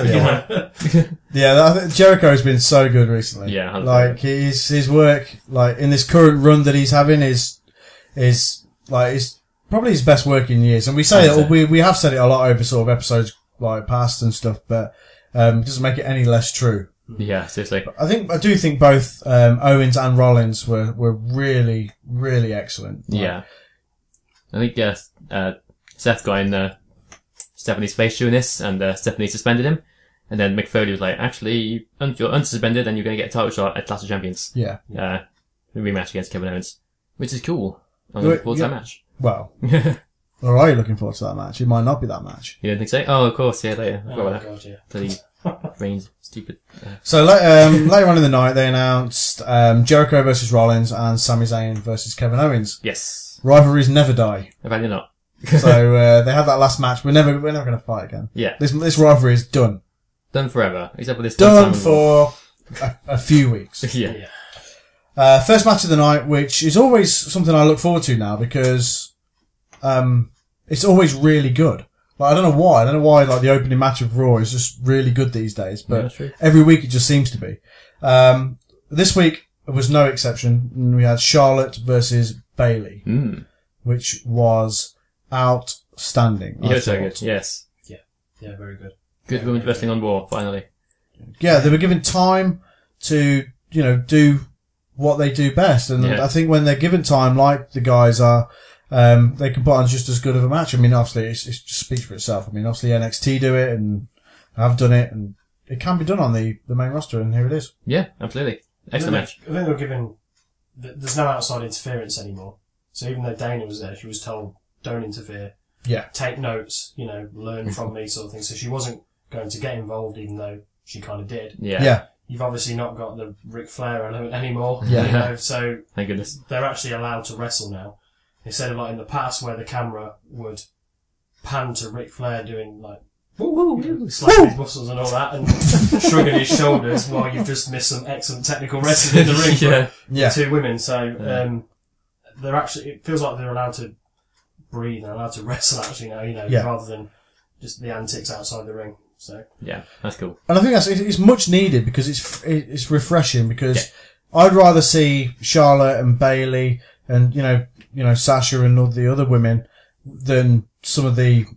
Jericho has been so good recently. Yeah. Like, his work, like, in this current run that he's having is is probably his best work in years. And we say it, we have said it a lot over sort of episodes like past and stuff, but it doesn't make it any less true. Yeah, seriously. I do think both Owens and Rollins were really, really excellent. Yeah. I think Seth got in Stephanie's face during this, and Stephanie suspended him. And then Mick Foley was like, actually, you're unsuspended and you're going to get a title shot at Clash of Champions. Yeah. Rematch against Kevin Owens. Which is cool. I'm looking forward to that match. Well, or are you looking forward to that match? It might not be that match. You don't think so? Oh, of course, yeah, later. God, yeah. Bloody Reigns, stupid. So later on in the night, they announced Jericho versus Rollins and Sami Zayn versus Kevin Owens. Yes. Rivalries never die. Apparently not. So they had that last match. We're never going to fight again. Yeah. This rivalry is done. Done forever, except for this. Done for a few weeks. Yeah. First match of the night, which is always something I look forward to now because it's always really good. Like, I don't know why. Like the opening match of Raw is just really good these days, but every week it just seems to be. This week was no exception. We had Charlotte versus Bayley, which was outstanding. Yeah, so good. Yes. Yeah, very good. Good women's wrestling on Raw, finally. Yeah, they were given time to, do what they do best. And I think when they're given time, like the guys are, they can put on just as good of a match. I mean, obviously, it just speaks for itself. I mean, obviously NXT do it and have done it, and it can be done on the main roster, and here it is. Yeah, absolutely. Excellent match. I think they're given, there's no outside interference anymore. So even though Dana was there, she was told, don't interfere. Yeah. Take notes, learn from me sort of thing. So she wasn't going to get involved, even though she kind of did. Yeah. You've obviously not got the Ric Flair element anymore. Yeah. So thank goodness. They're actually allowed to wrestle now. Instead of like in the past where the camera would pan to Ric Flair doing like, slapping his muscles and all that and shrugging his shoulders while you've just missed some excellent technical wrestling in the ring for two women. So, they're actually, it feels like they're allowed to breathe and allowed to wrestle actually now, rather than just the antics outside the ring. So yeah, that's cool. And I think it's much needed because it's refreshing because I'd rather see Charlotte and Bayley and Sasha and all the other women than some of the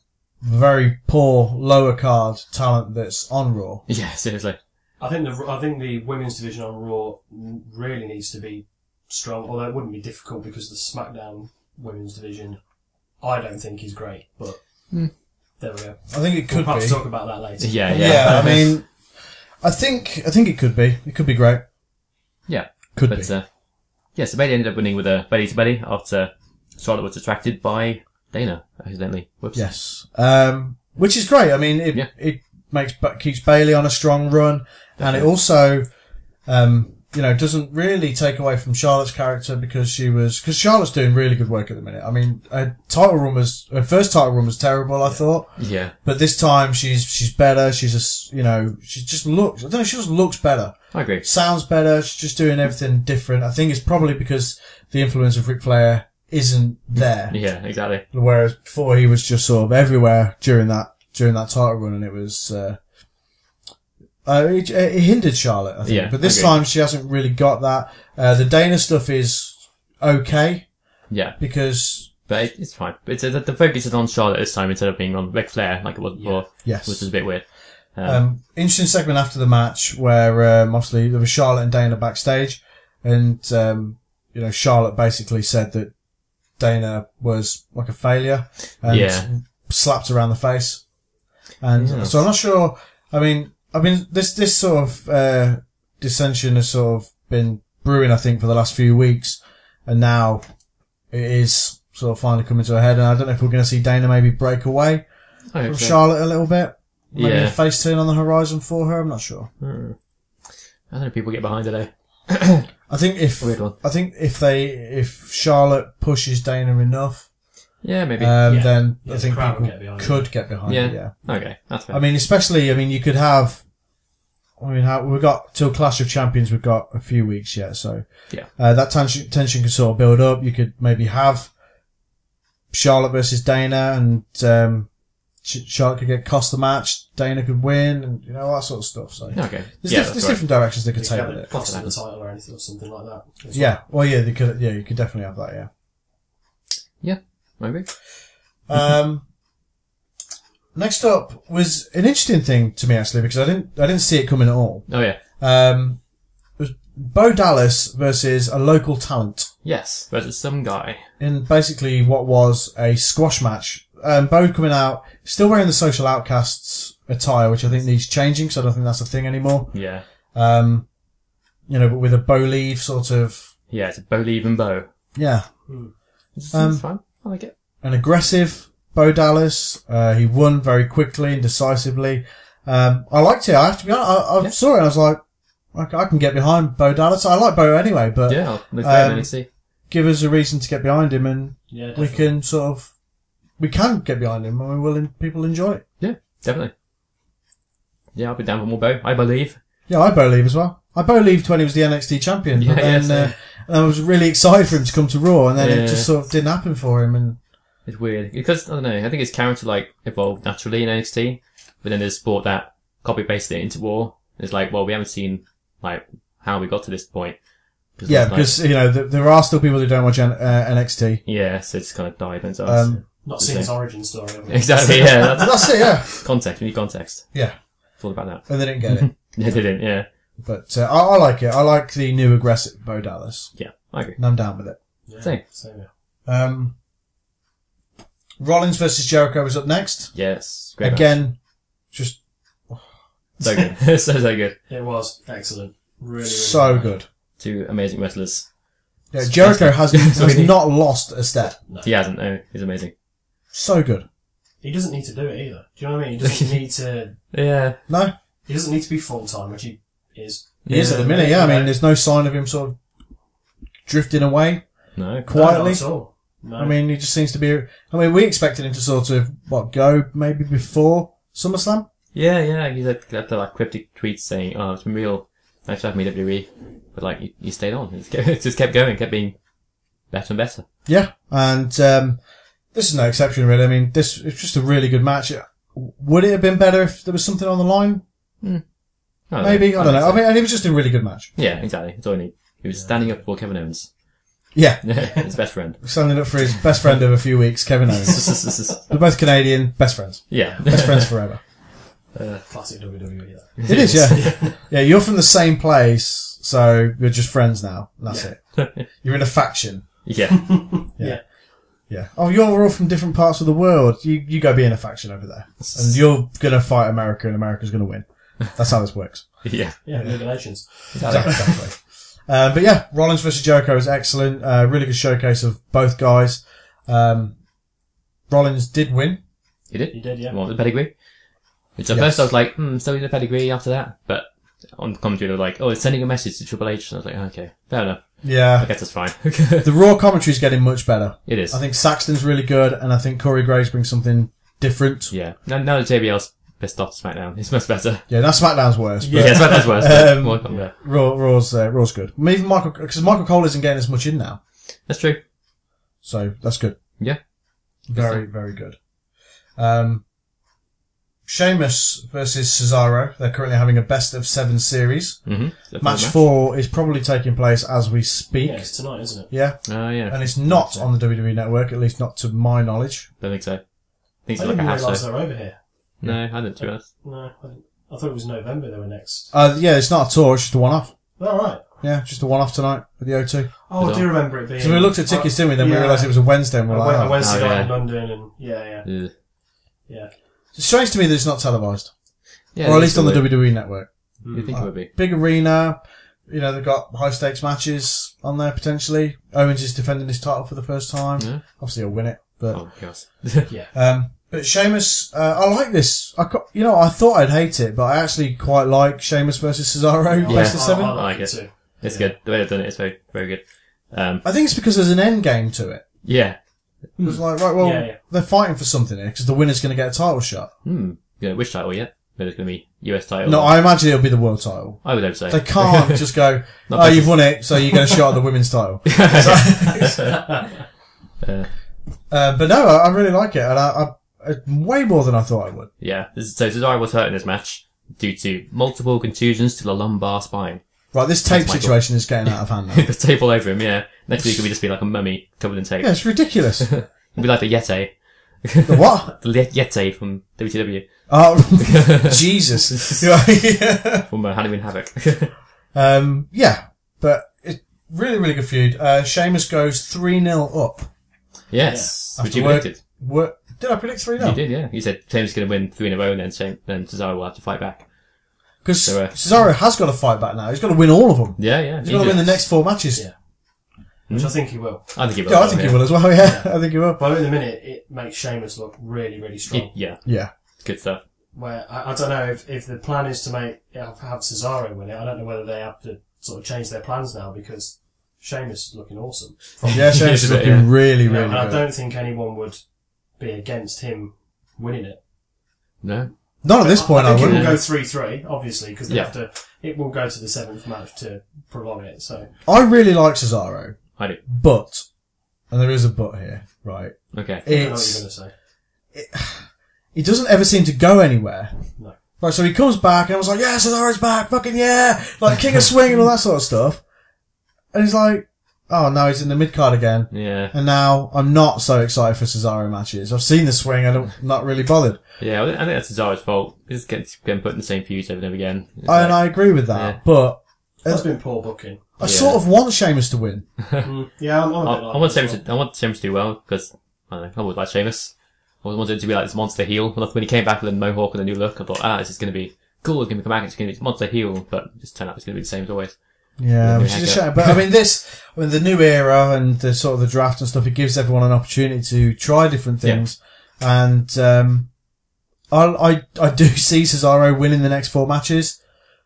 very poor lower card talent that's on Raw. Yeah, seriously. I think the women's division on Raw really needs to be strong, although it wouldn't be difficult because the SmackDown women's division I don't think is great, but there we go. I think it could we'll have be. to talk about that later. Yeah. I mean, I think it could be. It could be great. Yeah. Could be. So Bayley ended up winning with a belly to belly after Charlotte was distracted by Dana accidentally. Whoops. Yes. Which is great. I mean, it keeps Bayley on a strong run, and it also, doesn't really take away from Charlotte's character because Charlotte's doing really good work at the minute. I mean, her first title run was terrible, I thought. Yeah. But this time she's better. She just looks better. I agree. Sounds better. She's just doing everything different. I think it's probably because the influence of Ric Flair isn't there. Yeah, exactly. Whereas before he was just sort of everywhere during that title run, and it was, it hindered Charlotte, I think. Yeah, but this time she hasn't really got that. The Dana stuff is okay. Yeah. But it's fine. But the focus is on Charlotte this time instead of being on Ric Flair like it was before. Yes. Which is a bit weird. Interesting segment after the match where, obviously there was Charlotte and Dana backstage, and, Charlotte basically said that Dana was like a failure and slapped her around the face. And so I'm not sure, I mean, this sort of, dissension has sort of been brewing, I think, for the last few weeks, and now it is sort of finally coming to a head, and I don't know if we're going to see Dana maybe break away from Charlotte a little bit. Maybe a face turn on the horizon for her, I'm not sure. I don't know if people get behind it though. I think if Charlotte pushes Dana enough, maybe. then I think people could get behind it. Yeah. Okay, that's fair. I mean, you could have. We've got till Clash of Champions. We've got a few weeks yet, so that tension could sort of build up. You could maybe have Charlotte versus Dana, and Charlotte could cost the match. Dana could win, and all that sort of stuff. So there's different directions they could take with it. Cost of the title or anything or something like that. Yeah. Well, yeah, they could. Yeah, you could definitely have that. Yeah. Yeah, I agree. Next up was an interesting thing to me actually because I didn't see it coming at all. Oh yeah. It was Bo Dallas versus a local talent Yes, versus some guy. in basically what was a squash match. Bo coming out, still wearing the Social Outcasts attire, which I think needs changing because I don't think that's a thing anymore. Yeah. But with a bow leave sort of. Yeah, it's a bow leave and bow. Yeah. It's fine. I like it. An aggressive Bo Dallas. He won very quickly and decisively. I liked it. I have to be honest. I saw it and I was like, I can get behind Bo Dallas. I like Bo anyway, but Yeah, look great in NXT. give us a reason to get behind him and Yeah, we definitely. can get behind him and people enjoy it. Yeah, definitely. Yeah, I'll be down for more Bo, I believe. Yeah, I believe as well. I believed when he was the NXT champion, Yeah, but then yeah, and I was really excited for him to come to Raw, and then Yeah. it just sort of didn't happen for him. And It's weird. Because, I don't know, I think his character, evolved naturally in NXT, but then there's sport that copy-pasted it into Raw. It's like, well, we haven't seen, how we got to this point. yeah, because there are still people who don't watch NXT. Yeah, so it's kind of died and so Not seen his origin story. Have we? Exactly, yeah. That's it. Yeah, Context, we need context. yeah, It's all about that. and they didn't get it. Yeah, they didn't, yeah. But I like it. I like the new aggressive Bo Dallas, Yeah, I agree. and I'm down with it. Yeah, Same. yeah. Rollins versus Jericho was up next. Yes, great match. Again, just So good. so good. It was excellent. Really so good. Two amazing wrestlers. Yeah, Jericho has not lost a step. No. He hasn't, no. He's amazing. So good. He doesn't need to do it either. Do you know what I mean? He doesn't need to. Yeah. No, He doesn't need to be full time, which he is. he is at the minute. Yeah, I mean, there's no sign of him sort of drifting away No. quietly. No, not at all. No. I mean, he just seems to be. I mean, we expected him to sort of go maybe before SummerSlam. Yeah. He had the cryptic tweets saying, "Oh, it's been real nice to have me WWE," but you stayed on. It just kept going, kept being better and better. Yeah, and this is no exception, really. I mean, it's just a really good match. Would it have been better if there was something on the line? Maybe. I don't know. I mean, it was just a really good match. Yeah, exactly. That's all I need. He was standing up for Kevin Owens, Yeah, his best friend. standing up for his best friend of a few weeks, Kevin Owens. They're both Canadian, best friends. Yeah. Best friends forever. Classic WWE. It is, yeah. Yeah, you're from the same place, so you're just friends now. That's it. You're in a faction. Yeah. Yeah. Oh, you're all from different parts of the world. You go be in a faction over there. And you're gonna fight America and America's gonna win. That's how this works. Yeah. Yeah, League of Nations. Exactly. But yeah, Rollins versus Jericho is excellent. Really good showcase of both guys. Rollins did win. He did? He did, yeah. Well, the pedigree. Which at Yes. first I was like, so the pedigree after that. But on the commentary they were like, it's sending a message to Triple H. And I was like, okay, fair enough. I Yeah. guess that's fine. The Raw commentary's getting much better. It is. I think Saxton's really good, and I think Corey Graves brings something different. Yeah. Now that JBL's pissed off SmackDown, it's much better. Yeah, that SmackDown's worse. But Yeah, SmackDown's worse. Yeah. Raw's good. Even because Michael Cole isn't getting as much in now. That's true. So that's good. Yeah. Very, very good. Sheamus versus Cesaro. They're currently having a best of 7 series. Mm-hmm. Match 4 is probably taking place as we speak. Yeah, it's tonight, isn't it? Yeah. Oh, yeah. And it's not on the WWE Network, at least not to my knowledge. Don't think so. I think I it's didn't like a realise house they show. were over here. No, I didn't, to be honest. No, I thought it was November they were next. Yeah, it's not a tour, it's just a one-off. All right. Yeah, just a one-off tonight at the O2. Oh, I do remember it being. So we looked at tickets, didn't we? Then we realised it was a Wednesday, and we're like, a oh. Wednesday Oh, night yeah. in London, and yeah. It's strange to me that it's not televised. Yeah, Or at least on the would. WWE Network. You think it would be? Big arena. They've got high-stakes matches on there, potentially. Owens is defending his title for the first time. Yeah. Obviously, he'll win it. But Oh, gosh. but Sheamus, I like this. I thought I'd hate it, but I actually quite like Sheamus versus Cesaro, Yeah. best of 7. I like it. too. It's good. The way they've done it is very, very good. I think it's because there's an end game to it. Yeah. It's like, right, well, Yeah. they're fighting for something here, because the winner's going to get a title shot. Yeah, which title yet? Maybe it's going to be US title. No, I imagine it'll be the world title. I would hope so. They can't just go, Not you've won it, so you get a shot at the women's title. But no, I really like it, and I way more than I thought I would. Yeah. So Cesaro was hurt in this match due to multiple contusions to the lumbar spine. Right, this tape Michael. situation is getting out of hand now. The tape all over him, yeah. Next week it'll just be like a mummy covered in tape. Yeah, it's ridiculous. It'll be like the Yeti. The what? The Yeti from WTW. Oh, Jesus. Yeah. From Halloween Havoc. Yeah, but it's really, really good feud. Sheamus goes 3-0 up. Yes. Yeah. Which you predicted. Did I predict 3-0? You did, yeah. You said Sheamus is going to win 3 in a row and then Cesaro will have to fight back. Because So, Cesaro has got to fight back now. He's got to win all of them. Yeah. He's got to win the next 4 matches. Yeah. Which I think he will. I think he will. Yeah, I think he will as well, yeah. I think he will. But in the minute, it makes Sheamus look really, really strong. Yeah. Good stuff. Where, I don't know, if the plan is to have Cesaro win it, I don't know whether they have to sort of change their plans now, because Sheamus is looking awesome. Yeah, Sheamus is looking Yeah. really, You know, really and good. I don't think anyone would be against him winning it. No? Not at this point, I think it wouldn't. will go 3-3, obviously, because they Yeah. have to. It will go to the 7th match to prolong it. So I really like Cesaro, I do. but, and there is a but here, right? Okay. I don't know what you're going It's, to say. he doesn't ever seem to go anywhere. No. Right, so he comes back and I was like, yeah, Cesaro's back, fucking yeah! Like King of Swing and all that sort of stuff. And he's like, oh, now he's in the mid-card again. Yeah. And now I'm not so excited for Cesaro matches. I've seen the swing and I'm not really bothered. Yeah, I think that's Cesaro's fault. He's getting put in the same feuds over and over again. It's And I agree with that, Yeah. but That's been poor booking. I sort of want Sheamus to win. Yeah, I'm a bit I like want that as Sheamus to, I want Sheamus to do well, because, I don't know, I would like Sheamus. I wanted him to be like this monster heel. When he came back with a mohawk and a new look, I thought, this is going to be cool. It's going to come back, it's going to be monster heel, but it just turned out it's going to be the same as always. Yeah, Maybe which is a hack shame. But I mean, the new era and the sort of the draft and stuff, it gives everyone an opportunity to try different things. And, I do see Cesaro winning the next 4 matches.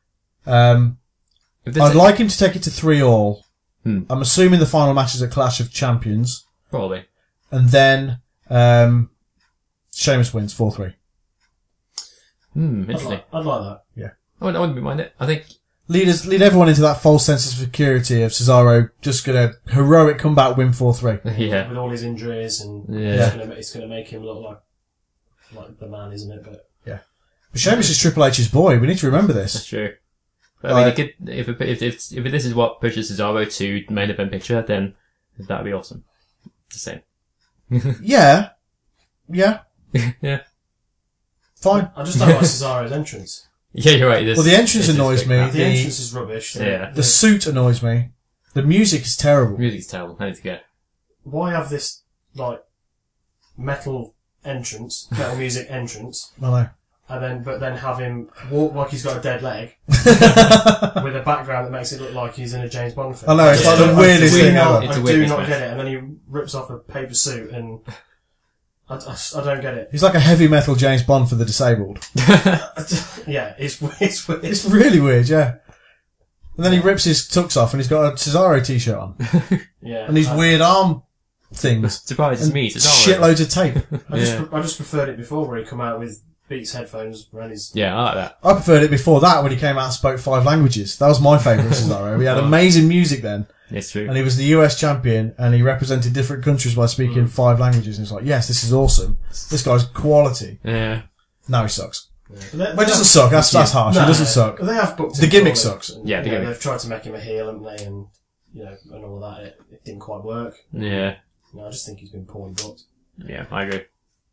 I'd like him to take it to 3-all. I'm assuming the final match is a Clash of Champions. Probably. And then, Sheamus wins 4-3. Interesting. I'd like that. Yeah. I wouldn't mind it. I think, Lead everyone into that false sense of security of Cesaro just gonna heroic comeback win 4-3. yeah. With all his injuries, and Yeah. it's going to make him look like the man, isn't it? But But Sheamus is Triple H's boy. We need to remember That's this. true. But I mean, it could, if this is what pushes Cesaro to the main event picture, then that'd be awesome. Just saying. Yeah. Yeah. Yeah. Fine. I just don't like Cesaro's entrance. Yeah, you're right. Well, the entrance annoys me. The entrance is rubbish. Yeah. The suit annoys me. The music is terrible. Music's terrible. I need to go. Why have this metal music entrance, I know. but then have him walk like he's got a dead leg with a background that makes it look like he's in a James Bond film? I know, it's like the weirdest thing ever. It's a I weird do not mismatch. get it. And then he rips off a paper suit, and I don't get it. He's like a heavy metal James Bond for the disabled. Yeah, it's weird. It's really weird, yeah. And then he rips his tux off and he's got a Cesaro t-shirt on. Yeah, And these weird arm things. Surprises And me. Cesaro. shitloads of tape. I just preferred it before, where he come out with Beats headphones around his. Yeah, I like that. I preferred it before that when he came out and spoke 5 languages. That was my favourite Cesaro. He had amazing music then. It's true. And he was the US champion and he represented different countries by speaking 5 languages. And it's like, yes, this is awesome. This guy's quality. Yeah. Now he sucks. Yeah. Well, he doesn't suck. That's harsh. No, he doesn't suck. They have booked The him gimmick poorly, sucks. and, Yeah, the gimmick. They've tried to make him a heel, haven't they? And and all that. It didn't quite work. Yeah. No, I just think he's been poorly booked. Yeah, I agree.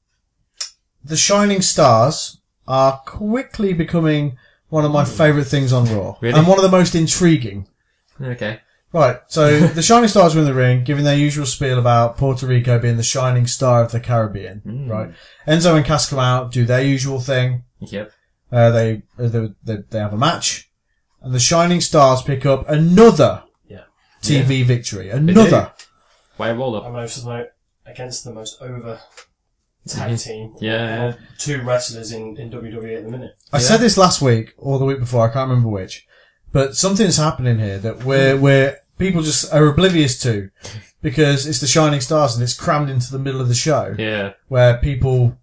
The Shining Stars are quickly becoming one of my favourite things on Raw. Really? And one of the most intriguing. Okay. Right, so the Shining Stars were in the ring, giving their usual spiel about Puerto Rico being the shining star of the Caribbean. Right. Enzo and Cass come out, do their usual thing. Yep. They have a match. And the Shining Stars pick up another TV victory. Another. Way a roll up. Against the most over tag team. Yeah. of 2 wrestlers in WWE at the minute. I said this last week, or the week before, I can't remember which. But something's happening here that where people just are oblivious to, because it's the Shining Stars and it's crammed into the middle of the show. Yeah. Where people,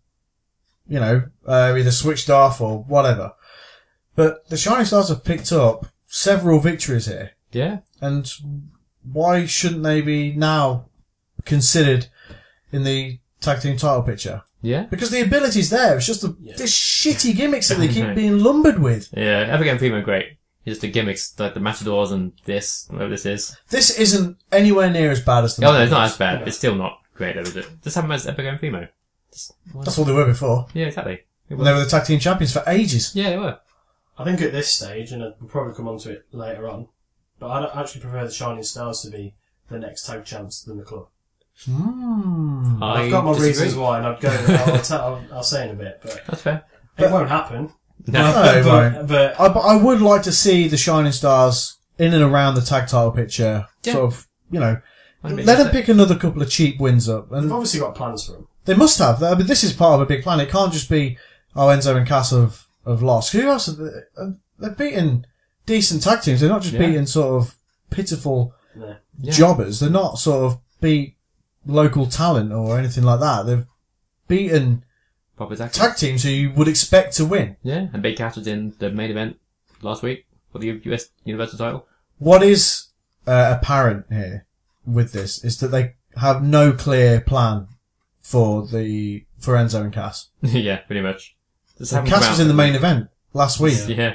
either switched off or whatever. But the Shining Stars have picked up several victories here. Yeah. And why shouldn't they be now considered in the tag team title picture? Yeah. Because the ability's there. It's just the shitty gimmicks that they keep being lumbered with. Yeah. Abigail and Primo are great. Just the gimmicks, like the matadors and this, whatever this is. This isn't anywhere near as bad as the Oh no, it's not Matadors. as bad. It's still not great, though, is it? Just have them as Epic and Primo. That's what they were before. Yeah, exactly. And they were the tag team champions for ages. Yeah, they were. I think at this stage, and we'll probably come on to it later on, but I actually prefer the Shining Stars to be the next tag champs than the club. I've got my reasons why, and I'll say in a bit, but that's fair. It won't happen. No, it won't. But I would like to see the Shining Stars in and around the tag title picture. Yeah. Sort of, let them pick another couple of cheap wins up. And they've obviously got plans for them. they must have. I mean, this is part of a big plan. It can't just be, Enzo and Cass have lost. Who else? They've beaten decent tag teams. They're not just beating sort of pitiful jobbers. They're not sort of beat local talent or anything like that. They've beaten Proper tag teams who you would expect to win. Yeah, and Big Cass was in the main event last week for the US Universal title. What is apparent here with this is that they have no clear plan for Enzo and Cass. Yeah, pretty much. Cass was in the main event last week Yeah.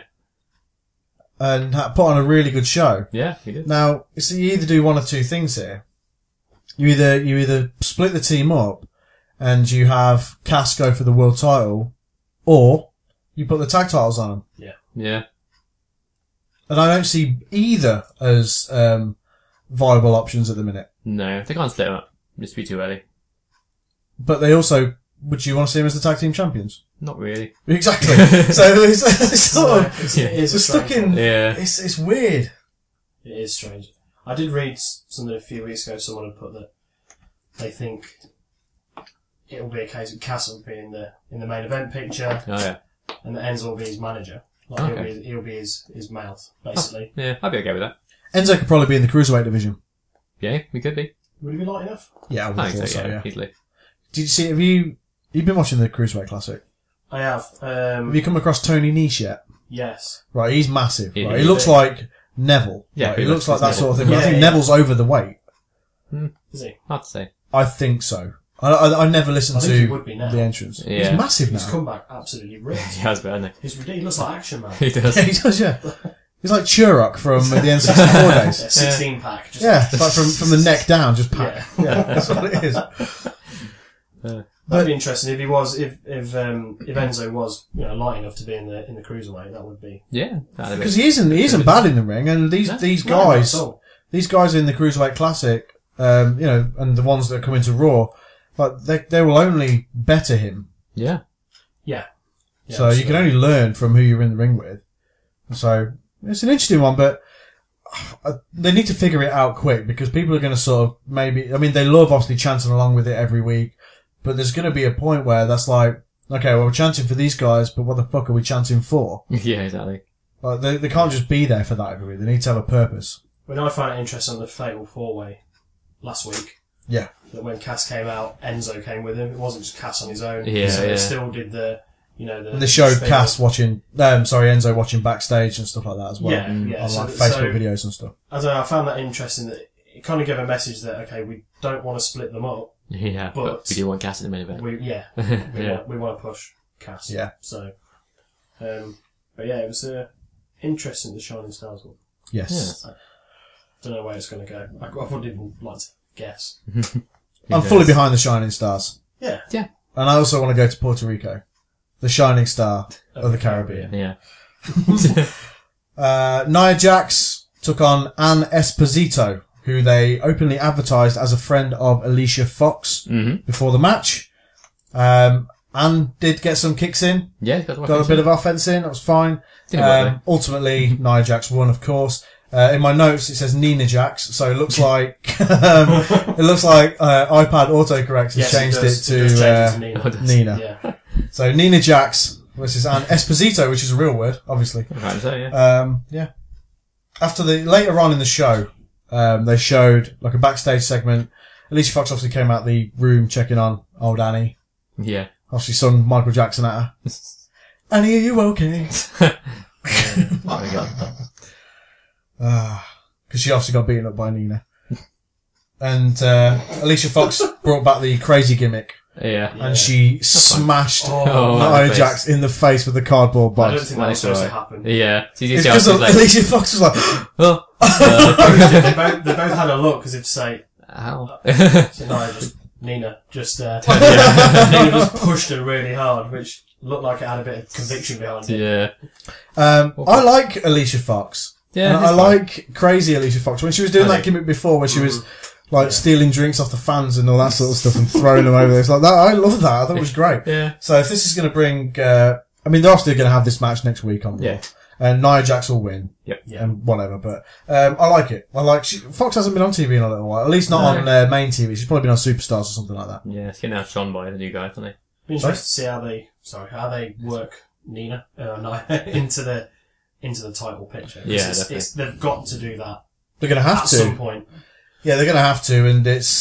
and put on a really good show. Yeah, he did. Now, so you either do one of two things here. You either split the team up and you have Cass go for the world title, or you put the tag titles on them. Yeah. And I don't see either as viable options at the minute. No, they can't split them up. Just be too early. But they also, would you want to see them as the tag team champions? Not really. Exactly. So it's sort of, It's stuck in, Yeah. it's weird. It is strange. I did read something a few weeks ago. Someone had put that they think it'll be a case of Cass will be in the main event picture, Oh yeah. and that Enzo will be his manager. Like he'll be his mouth, basically. Yeah, I'd be okay with that. Enzo could probably be in the cruiserweight division. Yeah, we could be. Would he be light enough? Yeah, I would I have think thought so, so, yeah. easily. Did you see, you've been watching the Cruiserweight Classic? I have. Have you come across Tony Nese yet? Yes. Right, he's massive. Yeah, Right? He looks like Neville. Yeah, right? pretty He looks much like that is sort of thing. Neville. But I think Yeah, Neville's over the weight. Is he? Hard to say. I think so. I never listened I think he to would be now. the entrance. Yeah. He's massive He's now. come back absolutely ripped. He has been, hasn't He's ridiculous. He looks like Action Man. he? He does. Yeah, he does, yeah. He's like Turok from the N64 days. 16 pack. Just Yeah, it's like from the neck down, just pack. Yeah. Yeah, that's what it is. That'd be interesting if he was, if Enzo was, light enough to be in the cruiserweight. That would be. Yeah. That'd be- Because he isn't bad in the ring, and these No, guys, not at all. these guys in the Cruiserweight Classic, and the ones that come into Raw, like they will only better him. Yeah. Yeah. So you can only learn from who you're in the ring with. So it's an interesting one, but they need to figure it out quick because people are going to sort of they love obviously chanting along with it every week, but there's going to be a point where that's like, okay, well we're chanting for these guys, but what the fuck are we chanting for? Yeah, exactly. Like they can't just be there for that every week. They need to have a purpose. When I found it interesting on the Fatal 4-Way last week, Yeah. that when Cass came out, Enzo came with him. It wasn't just Cass on his own. Yeah, so yeah. they still did the. And they showed spiel. Cass Enzo watching backstage and stuff like that as well. Yeah, On yeah. like Facebook videos and stuff. I don't know, I found that interesting that it kind of gave a message that, okay, we don't want to split them up. Yeah, but we do want Cass in the main event. We want to push Cass. Yeah. So, but yeah, it was interesting, the Shining Stars one. Yes. I don't know where it's going to go. I wouldn't even like to guess. I'm fully behind the Shining Stars. Yeah. Yeah. And I also want to go to Puerto Rico. The Shining Star of the Caribbean. Yeah. Nia Jax took on Ann Esposito, who they openly advertised as a friend of Alicia Fox before the match. Ann did get some kicks in. Yeah, Got a bit of offense in. That was fine. Ultimately, Nia Jax won, of course. In my notes, it says Nina Jax, so it looks like iPad autocorrect has changed it to Nina. Yeah. So Nina Jax versus Ann Esposito, which is a real word, obviously. Right, so, yeah. Yeah. Later on in the show, they showed like a backstage segment. Alicia Fox obviously came out the room checking on old Annie. Yeah. Obviously sung Michael Jackson at her. Annie, are you okay? Oh my god. Because she obviously got beaten up by Nina. And Alicia Fox brought back the crazy gimmick Yeah. and she smashed Oh, Nia face. Jax in the face with the cardboard I don't box. think that was supposed to happen. Yeah. So you It's see how because she's like, Alicia Fox was like, oh, they both had a look as if to say, ow. so Nina just pushed her really hard, which looked like it had a bit of conviction behind it. Yeah. I like Alicia Fox. Yeah. And I like crazy Alicia Fox. When she was doing I that like- gimmick before, where she was like stealing drinks off the fans and all that sort of stuff and throwing them over there. It's like that. I love that. I thought it was great. Yeah. So if this is going to bring, I mean, they're obviously going to have this match next week on Raw. Yeah. And Nia Jax will win. Yep. Yeah. And whatever. But, I like it. Fox hasn't been on TV in a little while. At least not No. on main TV. She's probably been on Superstars or something like that. Yeah, it's getting outshone by the new guy, isn't it? Be interested to see how they work Nia into the title picture. Yeah, definitely. They've got to do that They're going to have at to. some point. Yeah, they're going to have to, and it's,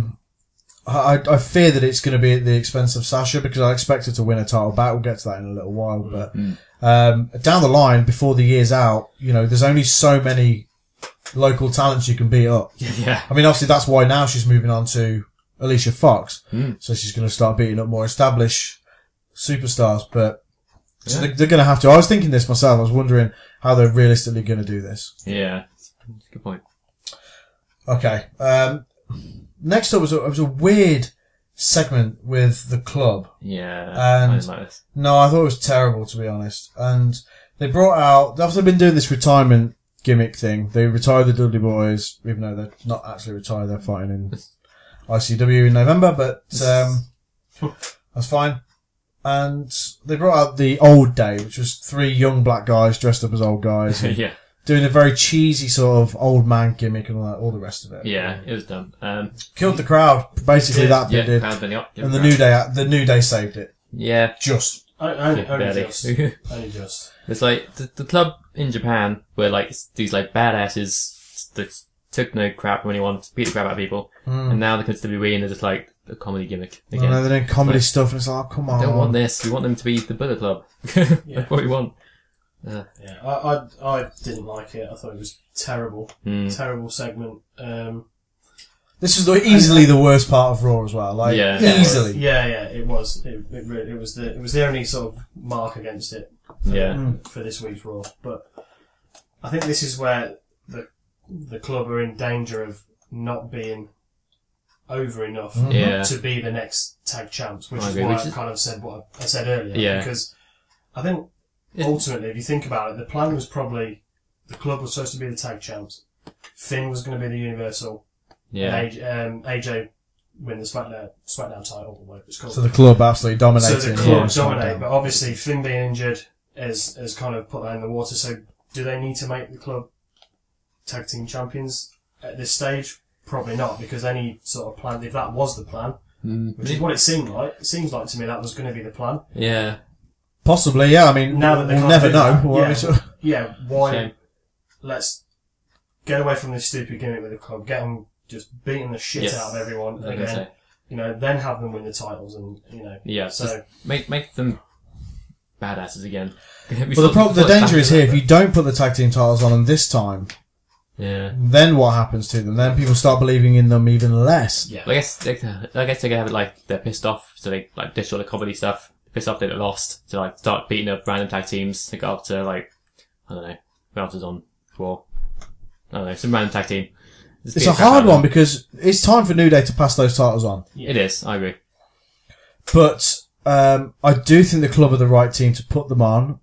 I fear that it's going to be at the expense of Sasha because I expect her to win a title back. We'll get to that in a little while, but, down the line, before the year's out, there's only so many local talents you can beat up. Yeah. I mean, obviously that's why now she's moving on to Alicia Fox. So she's going to start beating up more established superstars, but so they're going to have to. I was thinking this myself. I was wondering how they're realistically going to do this. Yeah. Good point. Okay. Next up was a weird segment with the club. Yeah. And I didn't like this. no, I thought it was terrible, to be honest. And they brought out, they've obviously been doing this retirement gimmick thing. They retired the Dudley Boys, even though they're not actually retired, they're fighting in ICW in November, but, that's fine. And they brought out the Old Day, which was 3 young black guys dressed up as old guys. Yeah. Doing a very cheesy sort of old man gimmick and all the rest of it. Yeah, it was dumb. Killed the crowd, basically that Yeah, bit did. crowd's been up. And the New Day saved it. Yeah. Just. Only barely. just. Only just. It's like the club in Japan where like these like badasses that took no crap when you want to beat the crap out of people, and now they come to WWE and they're just like a comedy gimmick again. I know they're doing comedy stuff and it's like, oh, come on. We don't want this. We want them to be the Bullet Club. That's what we want. Yeah, I didn't like it. I thought it was terrible. Terrible segment. This was easily the worst part of Raw as well. Like, Yeah. easily. Yeah, it was. It was the only sort of mark against it. For this week's Raw, but I think this is where the club are in danger of not being over enough to be the next tag champs, which is why I kind of said what I said earlier. Yeah. Because I think ultimately, if you think about it, the plan was probably the club was supposed to be the tag champs, Finn was going to be the Universal, and AJ win the SmackDown title, or whatever it's called. So the club absolutely dominated. So the club dominate, but obviously Finn being injured has kind of put that in the water. So do they need to make the club tag team champions at this stage? Probably not, because any sort of plan, if that was the plan, which is what it seems like to me that was going to be the plan. Yeah. Possibly, yeah. I mean, Now that they we'll can't never do know. that, why? Shame. Let's get away from this stupid gimmick with the club. Get them just beating the shit Yes. out of everyone I was gonna again. say. Then have them win the titles, and Yeah. So just make them badasses again. But the danger is here, if you don't put the tag team titles on them this time, then what happens to them? Then people start believing in them even less. yeah, I guess they can have it like they're pissed off, so they like dish all the comedy stuff. Pissed off they got lost, to like start beating up random tag teams. They got up to like I don't know who else is on Raw. I don't know, some random tag team. Just It's beat a the crap out hard of one them. because it's time for New Day to pass those titles on. It is. I agree. But I do think the club are the right team to put them on.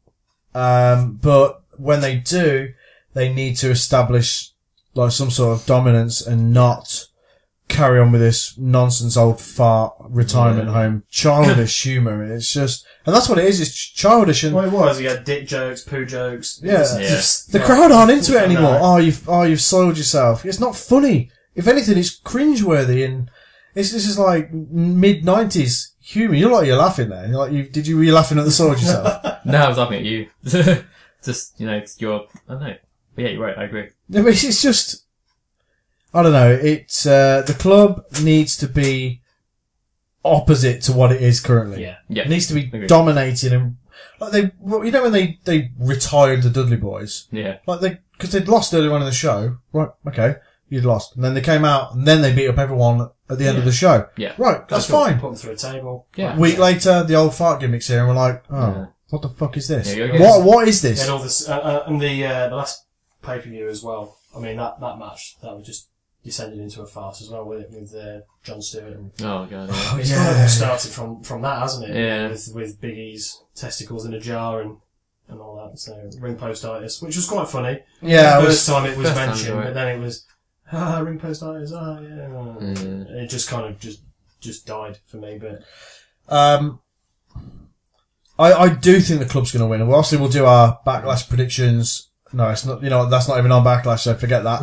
But when they do, they need to establish like some sort of dominance and not carry on with this nonsense old fart retirement home childish humour. It's just, and that's what it is. It's childish and well, it was. You had dick jokes, poo jokes. Yeah. It's Yeah. just, the like, crowd aren't into it anymore. no. You've soiled yourself. It's not funny. If anything, it's cringeworthy and this is like mid-90s humour. You're laughing there. Were you laughing at the soiled yourself? No, I was laughing at you. Just it's your I don't know. But yeah, you're right. I agree. No, but it's just, I don't know. It's the club needs to be opposite to what it is currently. Yeah. It needs to be Agreed. dominating and like when they retired the Dudley Boys, Yeah. because they'd lost earlier on in the show, right? Okay, you'd lost. And then they came out, and then they beat up everyone at the end of the show. Yeah. Right, that's fine. Put them through a table. Yeah. A week later, the old fart gimmicks here, and we're like, what the fuck is this? Yeah, What is this? And all this, and the last pay-per-view as well. I mean, that match, that was just descended into a farce as well with Jon Stewart. And Oh, God. it's kind of all started from that, hasn't it? Yeah. With Big E's testicles in a jar and all that. So, ring postitis, which was quite funny. Yeah, The first time it was first time, mentioned, right. but then it was, ring postitis, yeah. It just kind of just died for me, but. I do think the club's going to win. And obviously we'll do our Backlash predictions. No, it's not, that's not even on Backlash, so forget that.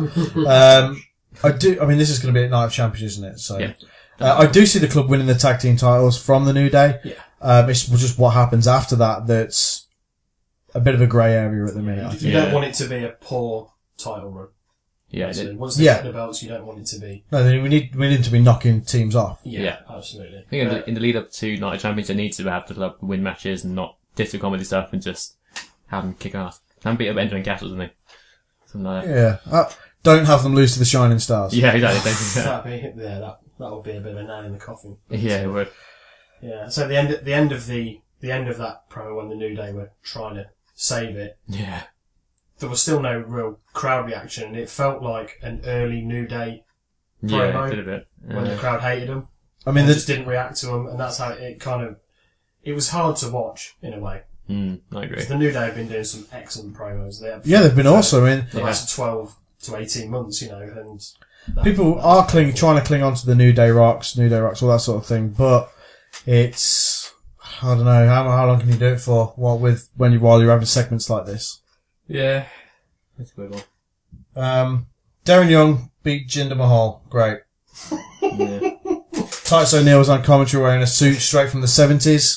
I mean, this is going to be at Night of Champions, isn't it? So, Yeah. I do see the club winning the tag team titles from the New Day. Yeah. It's just what happens after that that's a bit of a grey area at the minute, I think. You don't want it to be a poor title run. Yeah. Once they get the belts, you don't want it to be. No, we need them to be knocking teams off. Yeah. Absolutely. I think in the lead up to Night of Champions, they need to have the club win matches and not disco comedy stuff and just have them kick ass. And beat up Entering Castles, isn't they? Something like that. Yeah. Don't have them lose to the Shining Stars. Yeah, exactly. that would be a bit of a nail in the coffin. Yeah, it would. Yeah. So the end of that promo when the New Day were trying to save it, Yeah. there was still no real crowd reaction, and it felt like an early New Day Yeah, promo it did a bit. when the crowd hated them. I mean, They just didn't react to them, and that's how it was hard to watch in a way. I agree. The New Day have been doing some excellent promos. they've been awesome. I mean, the last 12 to 18 months, and people are trying to cling on to the New Day rocks, all that sort of thing, but it's, I don't know, how long can you do it for? While you're having segments like this? Yeah. That's a good one. Darren Young beat Jinder Mahal. Great. Yeah. Titus O'Neil was on commentary wearing a suit straight from the 70s.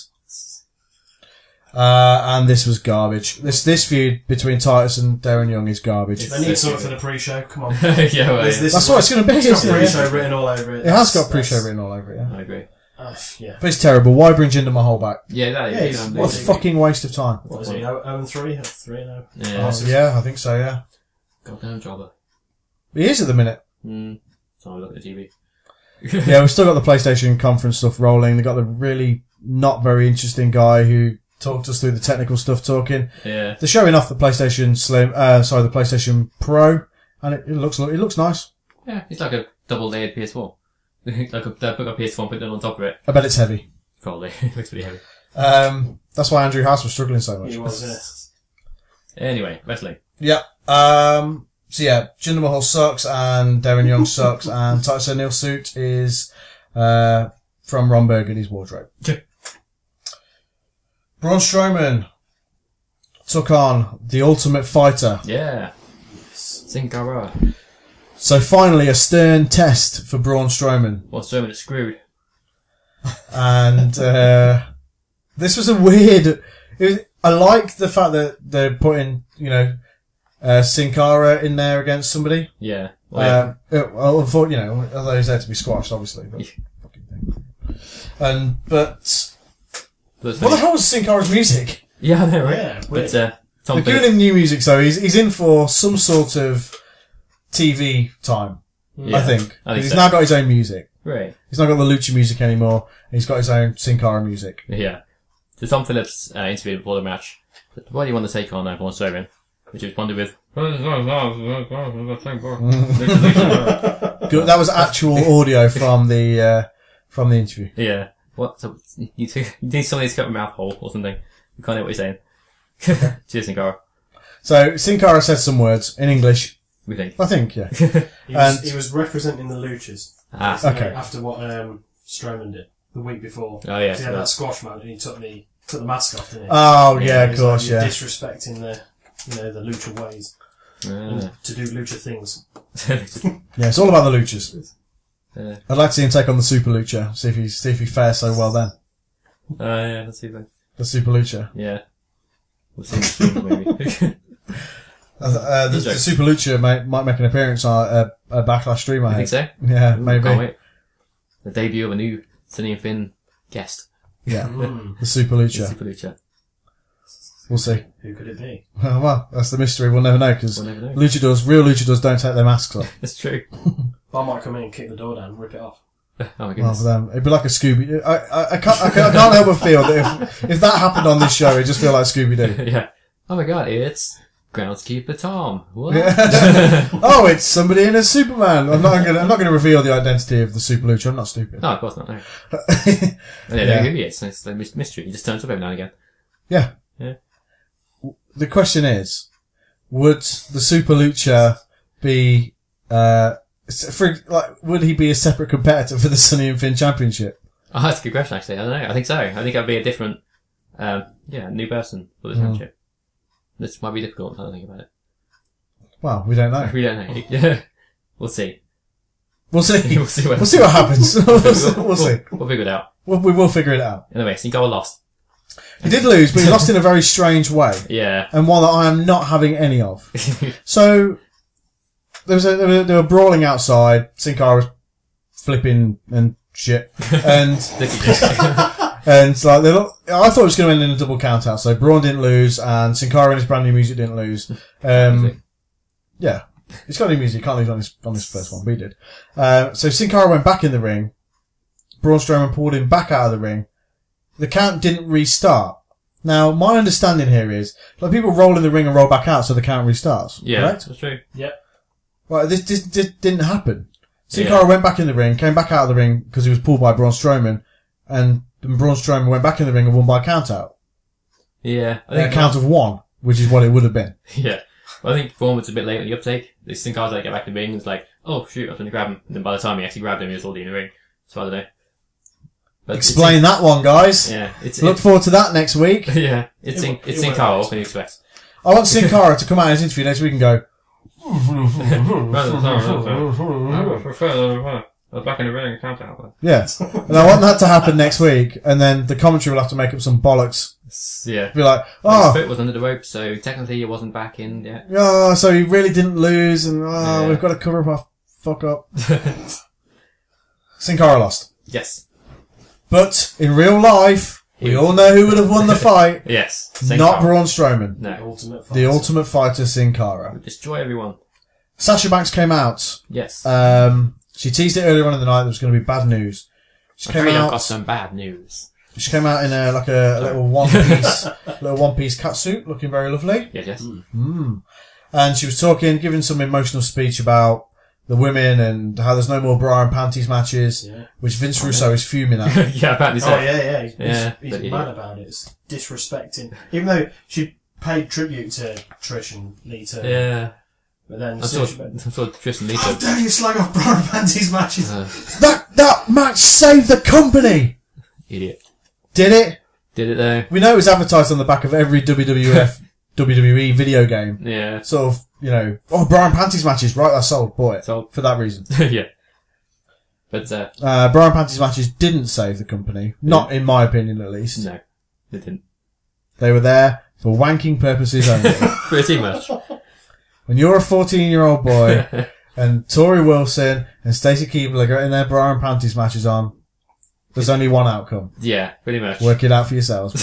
And this was garbage. This feud between Titus and Darren Young is garbage. They need something for the pre-show. Come on. Yeah, well, That's what it's going to be. It's got Isn't it? pre-show written all over it. It has got pre-show written all over it, yeah. I agree. Yeah. But it's terrible. Why bring Jinder Mahal back? Yeah, that is. What a fucking waste of time. What is he? 0-3? 3-0. Yeah. Yeah, I think so, yeah. Goddamn jobber. He is at the minute. So I look at the TV. Yeah, we've still got the PlayStation conference stuff rolling. They've got the really not very interesting guy who talked us through the technical stuff talking. Yeah. They're showing off the PlayStation the PlayStation Pro, and it looks nice. Yeah, it's like a double-layered PS4. Like they put a PS4 and put it on top of it. I bet it's heavy. Probably. It looks pretty heavy. That's why Andrew House was struggling so much. He was, Anyway, wrestling. Yeah. So yeah, Jinder Mahal sucks and Darren Young sucks and Titus O'Neil's suit is from Ron Burgundy's wardrobe. Braun Strowman took on the Ultimate Fighter. Yeah. Sin Cara. So finally a stern test for Braun Strowman. Well, Strowman is screwed. And this was a weird... I like the fact that they're putting, Sin Cara in there against somebody. Yeah. Well, Although he's there to be squashed, obviously. But fucking thing. But what the hell was Sin Cara's music? Yeah, I know, right? Yeah, but Tom They're giving him new music, so he's in for some sort of TV time. Yeah, I think. I think He's so. now got his own music. Right. He's not got the Lucha music anymore. He's got his own Sin Cara music. Yeah. So Tom Phillips interviewed before the match. Why do you want to take on Braun Strowman? Which he responded with, Good. That was actual audio from the interview. yeah. What? So you need somebody to cut my mouth hole or something. You can't hear what you're saying. Cheers, Sin Cara. So Sin Cara said some words in English. We think. I think, yeah. He was representing the Luchas. Okay. After what Strowman did the week before. Oh, yeah. He had that squash match and he took the mask off, didn't he? Oh, yeah, of He's course, like, yeah. disrespecting the Lucha ways. And to do Lucha things. Yeah, it's all about the Luchas. Yeah. I'd like to see him take on the Super Lucha, see if he fares so well then. Yeah, let's see then. The Super Lucha. Yeah. We'll see maybe. The Super Lucha might make an appearance on a Backlash stream, I think so? Yeah, Ooh, maybe. Can't wait. The debut of a new Sonny and Finn guest. Yeah, the Super Lucha. Super Lucha. We'll see. Who could it be? Well, that's the mystery. We'll never know because We'll never know. real luchadors don't take their masks off. That's true. I might come in and kick the door down and rip it off. Oh my Well, goodness. for them, it'd be like a Scooby. I can't help but feel that if that happened on this show, it'd just feel like Scooby Doo. Yeah. Oh my god, it's groundskeeper Tom. What? Oh, it's somebody in a Superman. I'm not gonna reveal the identity of the Super Lucha. I'm not stupid. No, of course not. No. They Yeah. don't know who he is. It's the mystery. He just turns up every now and again. Yeah. Yeah. The question is, would the Super Lucha be would he be a separate competitor for the Sonny and Finn Championship? Oh, that's a good question, actually. I don't know. I think so. I think I'd be a different, new person for the championship. This might be difficult now that I think about it. Well, we don't know. We don't know. Yeah. We'll see. We'll see. We'll see what We'll see what happens. We'll see. We'll figure it out. We will figure it out. Anyway, Sin Cara lost. He did lose, but he lost in a very strange way, Yeah. and one that I am not having any of. So they were brawling outside. Sin Cara was flipping and shit, and and like I thought it was going to end in a double count out. So Braun didn't lose, and Sin Cara and his brand new music didn't lose. Yeah, he's got new music. Can't lose on this first one. We did. So Sin Cara went back in the ring. Braun Strowman pulled him back out of the ring. The count didn't restart. Now, my understanding here is, like, people roll in the ring and roll back out so the count restarts. Yeah, correct? that's true. Yep. Right, this didn't happen. Sin Cara went back in the ring, came back out of the ring because he was pulled by Braun Strowman, and then Braun Strowman went back in the ring and won by a count out. Yeah. A count of 1, which is what it would have been. Yeah. Well, I think Braun was a bit late on the uptake. Sin Cara's like, get back in the ring and it's like, oh shoot, I was going to grab him. And then by the time he actually grabbed him, he was already in the ring. So I don't know. But Explain that one, guys. Yeah. Look forward to that next week. Yeah. It's Sin Cara, what can you expect? I want Sin Cara to come out in his interview next week and go, I was back in the ring and count out. yeah. And I want that to happen next week, and then the commentary will have to make up some bollocks. Yeah. Be like, His foot was under the rope, so technically it wasn't back in yet. oh, so he really didn't lose, and Yeah. we've got to cover up our fuck up. Sin Cara lost. Yes. But in real life, we all know who would have won the fight. Yes. Sin Not Cara. Braun Strowman. The No. ultimate fighter. The ultimate fighter, Sin Cara. Destroy everyone. Sasha Banks came out. Yes. She teased it earlier on in the night there was going to be bad news. She I'm came afraid I've got out. some bad news. She came out in a little one-piece catsuit, looking very lovely. Yes, yes. And she was giving some emotional speech about the women and how there's no more bra and panties matches, which Vince Russo is fuming at. Yeah, apparently so. Oh yeah. He's but mad about it. It's disrespecting. Even though she paid tribute to Trish and Lita. Yeah. But then I saw Tristan how Lita. dare you slag off bra and panties matches? That match saved the company! Idiot. Did it? Did it though? We know it was advertised on the back of every WWE video game. Yeah. Sort of, bra and panties matches, right, that's sold, bought it. Sold. For that reason. Yeah. But, bra and panties matches didn't save the company. Not in my opinion, at least. no. It didn't. They were there for wanking purposes only. Pretty much. When you're a 14-year-old boy, and Tori Wilson and Stacey Keebler are getting their bra and panties matches on, there's only one outcome. Yeah, pretty much. Work it out for yourselves.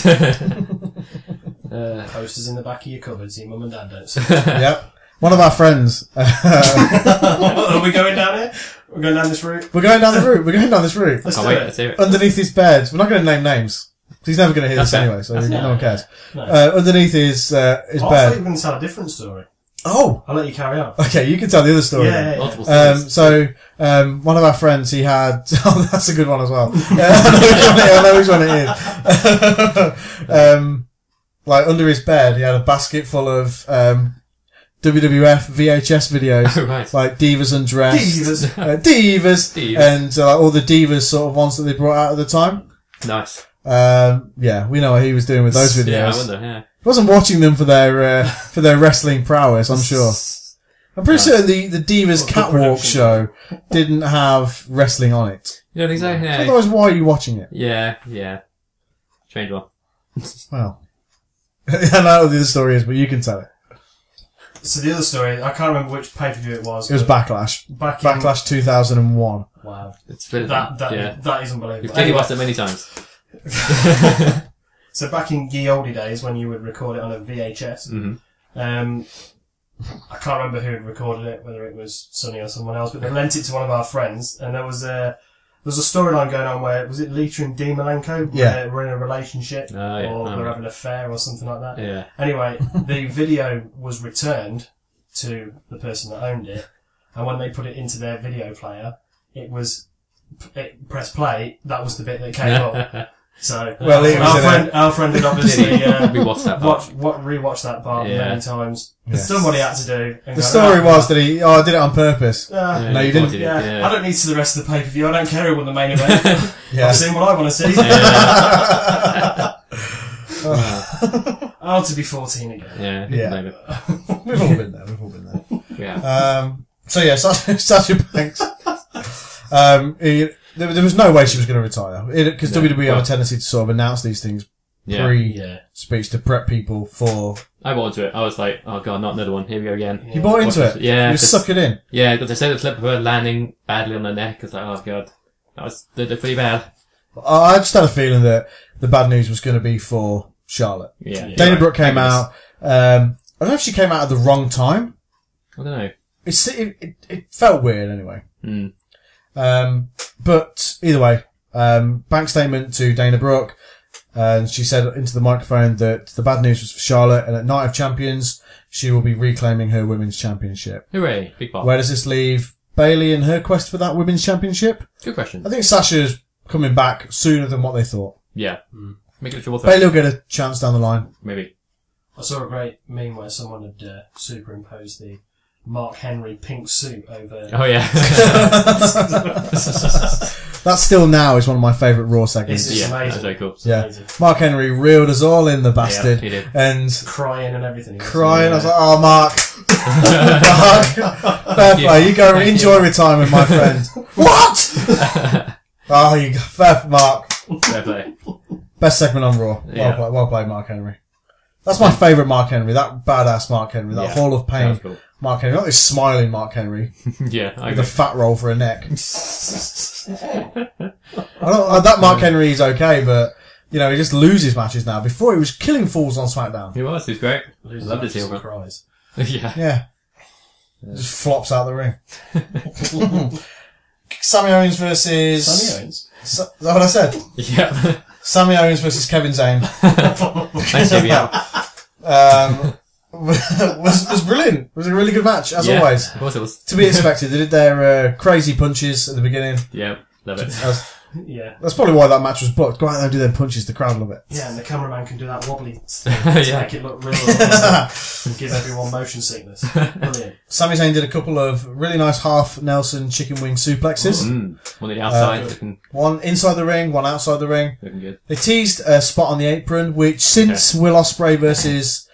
Posters in the back of your cupboards, your mum and dad don't see. Yep. One of our friends. Are we going down here? We're going down this route? We're going down this route. Let's Can't do wait, it. let's hear it. Underneath his bed. We're not going to name names. He's never going to hear this Okay. anyway, so no one cares. No. Underneath his I thought you were bed. going to tell a different story. Oh! I'll let you carry on. Okay, you can tell the other story. Yeah. Multiple stories. One of our friends, he had, that's a good one as well. I know which one it is. Like under his bed, he had a basket full of, WWF VHS videos. Oh, right. Like Divas Undressed. Divas. Divas. And all the Divas sort of ones that they brought out at the time. Nice. Yeah, we know what he was doing with those videos. Yeah, I wonder, yeah. He wasn't watching them for their wrestling prowess, I'm sure. I'm pretty certain the Divas Catwalk show didn't have wrestling on it. You don't think so? Yeah. Otherwise, why are you watching it? Yeah. Strange one. Well, I know what the other story is, but you can tell it. So the other story, I can't remember which pay-per-view it was. It was Backlash. Backlash 2001. Wow. It's been, That yeah. that is unbelievable. You've clearly watched it many times. So back in ye olde days when you would record it on a VHS, I can't remember who had recorded it, whether it was Sonny or someone else, but they lent it to one of our friends, and there was a storyline going on where, was it Lita and Dean Malenko? Yeah. Were in a relationship, or they're having an affair or something like that. Yeah. Anyway, the video was returned to the person that owned it, and when they put it into their video player, press play, that was the bit that came up. So, our friend had obviously rewatched that part. Rewatched that part many times. Yes. Somebody had to do. The story was that I did it on purpose. No, you didn't. I don't need to see the rest of the pay-per-view. I don't care who won the main event. I've seen what I want to see. I want to be 14 again. Yeah. We've all been there. Yeah. So yeah, Sasha Banks. There was no way she was going to retire because WWE have a tendency to sort of announce these things pre-speech to prep people for. I bought into it. I was like, oh god, not another one. Here we go again. You bought into it? Yeah. You suck it in? Yeah, because they said the clip of her landing badly on her neck. I was like, oh god. They're pretty bad. I just had a feeling that the bad news was going to be for Charlotte. Yeah. Dana Brooke came out. I don't know if she came out at the wrong time. I don't know. It felt weird anyway. Mm. But either way, bank statement to Dana Brooke, and she said into the microphone that the bad news was for Charlotte, and at Night of Champions, she will be reclaiming her women's championship. Hooray, big part. Where does this leave Bayley and her quest for that women's championship? Good question. I think Sasha's coming back sooner than what they thought. Yeah. Make it a triple threat. Bayley will get a chance down the line. Maybe. I saw a great meme where someone had superimposed the Mark Henry pink suit over. Oh yeah. That still now is one of my favourite Raw segments. It's amazing. That's very cool. It's amazing. Mark Henry reeled us all in, the bastard. Yeah, he did. And crying and everything. Crying. I was like, oh, Mark. Mark. Fair play. You go enjoy retirement, my friend. What? Oh, you fair Mark. Fair play. Best segment on Raw. Yeah. Well played, Mark Henry. That's my favourite Mark Henry. That badass Mark Henry. That Hall of Pain cool. Mark Henry. Not this smiling Mark Henry. Yeah, I with agree. a fat roll for a neck. That Mark Henry is okay, but he just loses matches now. Before he was killing fools on SmackDown. He was great. Loved his heel run. Cries. Yeah. Just flops out the ring. Sammy Owens versus... Sonny Owens? Is that what I said? Yeah. Sammy Owens versus Kevin Zayn. Nice to be out. Was brilliant. It was a really good match, as always. Of course it was. To be expected. They did their crazy punches at the beginning. Yeah, love it. That's probably why that match was booked. Go out there and do their punches, the crowd love it. Yeah, and the cameraman can do that wobbly thing to make it look real and give everyone motion sickness. Brilliant. Sami Zayn did a couple of really nice half Nelson chicken wing suplexes. One on the outside. One inside the ring, one outside the ring. Looking good. They teased a spot on the apron, which since Will Ospreay versus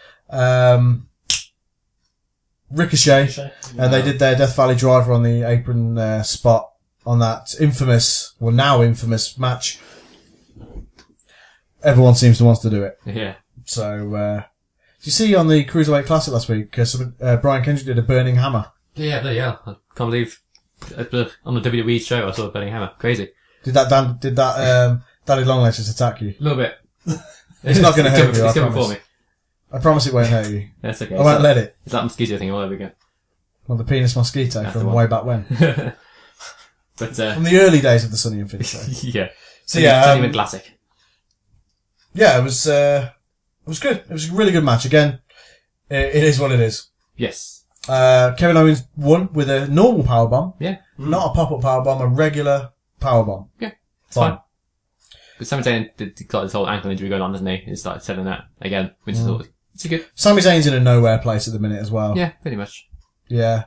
Ricochet, and they did their Death Valley Driver on the apron spot on that now infamous match. Everyone seems to want to do it. Yeah. So, did you see on the Cruiserweight Classic last week, Brian Kendrick did a burning hammer? Yeah, bloody hell. I can't believe on the WWE show I saw a burning hammer. Crazy. Did that Daddy Longlegs just attack you? A little bit. It's not going to hurt you, It's coming for me. I promise it won't hurt you. That's okay. I won't let it. It's that mosquito thing all over again. Well, the penis mosquito from way back when. But, from the early days of the Sonny and Finn show. Yeah. So yeah. Sonny went classic. Yeah, it was good. It was a really good match. Again, it is what it is. Yes. Kevin Owens won with a normal powerbomb. Yeah. Not a pop-up powerbomb, a regular powerbomb. Yeah. It's fine. But Sami Zayn got this whole ankle injury going on, doesn't he? He started selling that again, which is always, it's good. Sami Zayn's in a nowhere place at the minute as well. Yeah, pretty much. Yeah.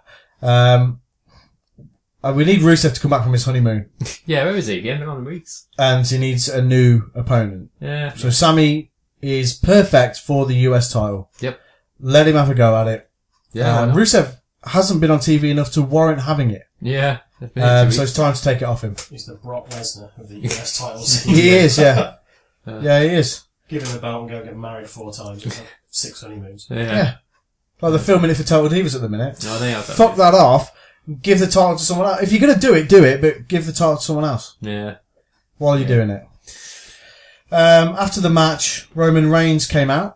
We need Rusev to come back from his honeymoon. Yeah, where is he? He hasn't been on in weeks. And he needs a new opponent. Yeah. So Sami is perfect for the US title. Yep. Let him have a go at it. Yeah. Rusev hasn't been on TV enough to warrant having it. Yeah. So it's time to take it off him. He's the Brock Lesnar of the US titles. He is, yeah. Yeah, he is. Give him the belt and go get married 4 times. It's like 6 honeymoons. Yeah. Well, they're filming it for Total Divas at the minute. No, they are. Fuck that off. Give the title to someone else. If you're going to do it, but give the title to someone else. Yeah. While you're doing it. After the match, Roman Reigns came out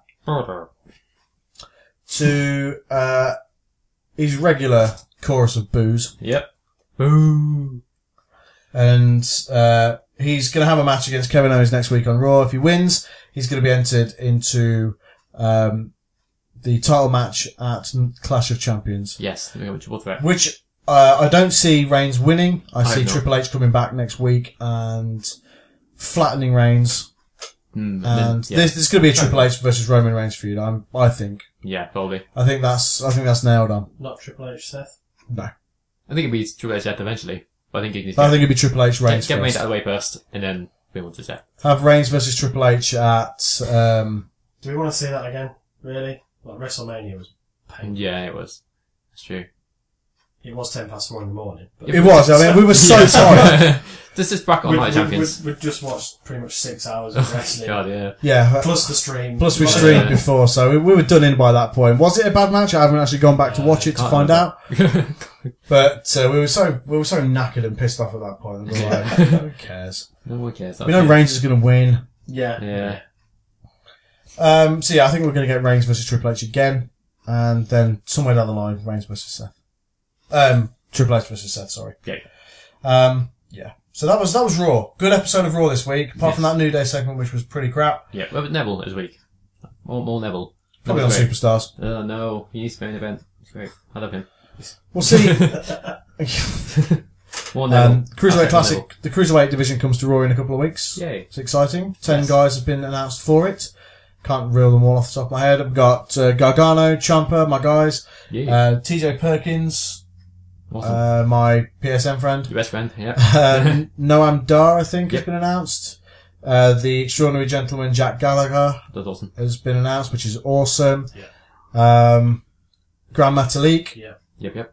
to his regular chorus of boos. Yep. Boo. And he's going to have a match against Kevin Owens next week on Raw. If he wins, he's going to be entered into the title match at Clash of Champions. Yes, which I don't see Reigns winning. I see not. Triple H coming back next week and flattening Reigns. This is going to be a Triple H versus Roman Reigns feud. I think. Yeah, probably. I think that's nailed on. Not Triple H, Seth. No. I think it'll be Triple H Seth eventually. But I think it'll be Triple H Reigns get Reigns first. out of the way first, and then we want to Seth. Have Reigns versus Triple H at. Do we want to see that again? Really? Like WrestleMania was painful. Yeah, it was. That's true. It was 4:10 in the morning. But It was. I mean, we were so tired. This is bracket on Night of Champions. We'd just watched pretty much 6 hours of wrestling. God, yeah. Yeah. Plus the stream. Plus we streamed before, so we were done in by that point. Was it a bad match? I haven't actually gone back to watch it to find out. But we were so knackered and pissed off at that point. We were like, who cares? No one cares. We know Reigns is going to win. Yeah. Yeah. So yeah, I think we're going to get Reigns versus Triple H again, and then somewhere down the line, Reigns versus Seth. Triple H versus Seth. Sorry. Yeah. Yeah. So that was Raw. Good episode of Raw this week, apart from that New Day segment, which was pretty crap. Yeah. Well, but Neville this week. More Neville. Probably on Superstars. Oh no, he needs to be in an event. It's great. I love him. We'll see. More Neville. Cruiserweight Classic. Neville. The Cruiserweight division comes to Raw in a couple of weeks. Yay. It's exciting. 10 guys have been announced for it. Can't reel them all off the top of my head. I've got Gargano, Ciampa, my guys. Yeah. TJ Perkins. Awesome. My PSN friend. Your best friend, yeah. Noam Dar, I think, has been announced. The Extraordinary Gentleman, Jack Gallagher. That's awesome. Has been announced, which is awesome. Yeah. Grand Metalik. Yeah. Yep.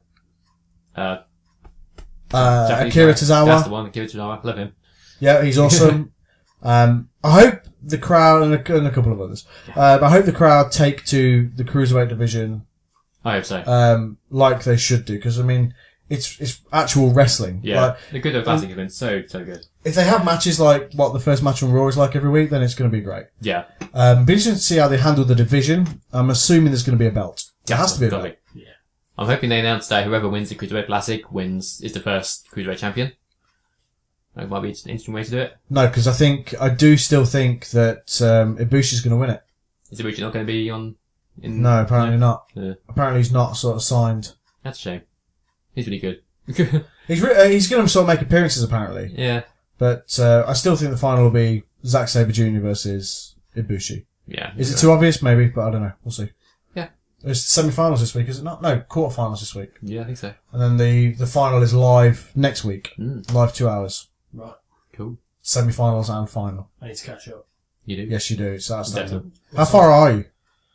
Akira Tozawa. That's the one, Akira Tozawa. Love him. Yeah, he's awesome. I hope the crowd, and a couple of others, I hope the crowd take to the Cruiserweight division, I hope so. like they should do, because I mean, it's actual wrestling. Yeah. Like, The Good Classic has been so good. if they have matches like what the first match on Raw is like every week, then it's going to be great. Yeah. Be interesting to see how they handle the division. I'm assuming there's going to be a belt. There has to be a belt. Yeah. I'm hoping they announce that whoever wins the Cruiserweight Classic is the first Cruiserweight champion. That might be an interesting way to do it. No, because I do still think that Ibushi's going to win it. Is Ibushi not going to be on? No, apparently not. Yeah. Apparently he's not sort of signed. That's a shame. He's really good. He's going to sort of make appearances apparently. Yeah. But I still think the final will be Zack Sabre Jr. versus Ibushi. Yeah. Is it too obvious? Maybe, but I don't know. We'll see. Yeah. There's semi-finals this week, is it not? No, quarter-finals this week. Yeah, I think so. And then the final is live next week. Live 2 hours. Right. Cool. Semi-finals and final. I need to catch up. You do? Yes, you do. It's outstanding. Definitely. How far are you?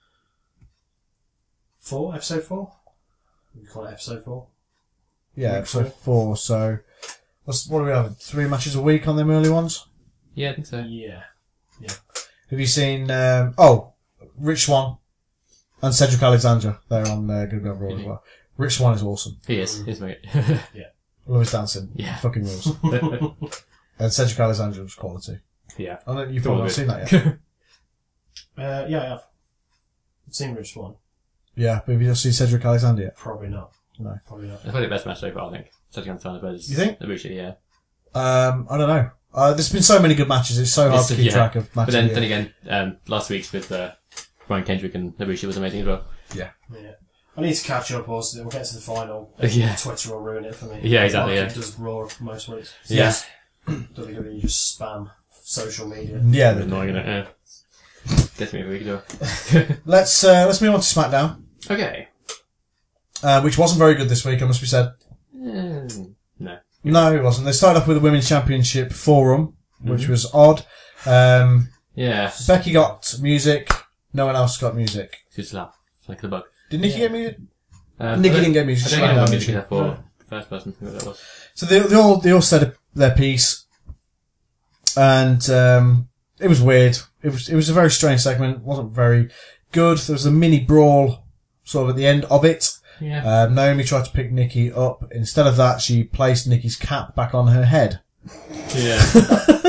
4? Episode 4? We call it episode 4. Yeah, Week episode 4. So, what do we have? 3 matches a week on them early ones? Yeah, I think so. Yeah. Have you seen, Rich Swann and Cedric Alexander? They're on Good Go Raw as well. Rich Swann is awesome. He is. He's mate. Love his dancing. Yeah. Fucking rules. And Cedric Alexander was quality. Yeah. I don't, you've probably not seen that yet. Yeah, I have. I've seen Rich Swann. Yeah, but have you just seen Cedric Alexander yet? Probably not. No. Probably not. That's probably the best match so far, I think. Cedric Alexander versus You think? Ibushi, yeah. I don't know. There's been so many good matches, it's so hard to keep track of matches. But then again, last week's with Brian Kendrick and Ibushi was amazing as well. Yeah. I need to catch up, or we'll get to the final. Yeah. Twitter will ruin it for me. Yeah, exactly, Like yeah. It does Raw most weeks. Yeah. WWE just spam social media. Yeah. It's annoying, isn't it? Yeah. Gets me every week though. Let's move on to SmackDown, Okay. which wasn't very good this week, I must be said. No. No, it wasn't. They started off with the Women's Championship Forum, which was odd. Yeah. Becky got music. No one else got music. Good slap. Like the bug. Did Nikki get music? Nikki didn't get music. I she don't went know down, what didn't music she? for first person, whoever that was. So they all said their piece, and it was weird. It was a very strange segment. It wasn't very good. There was a mini brawl sort of at the end of it. Yeah. Naomi tried to pick Nikki up. Instead of that, she placed Nikki's cap back on her head. Yeah.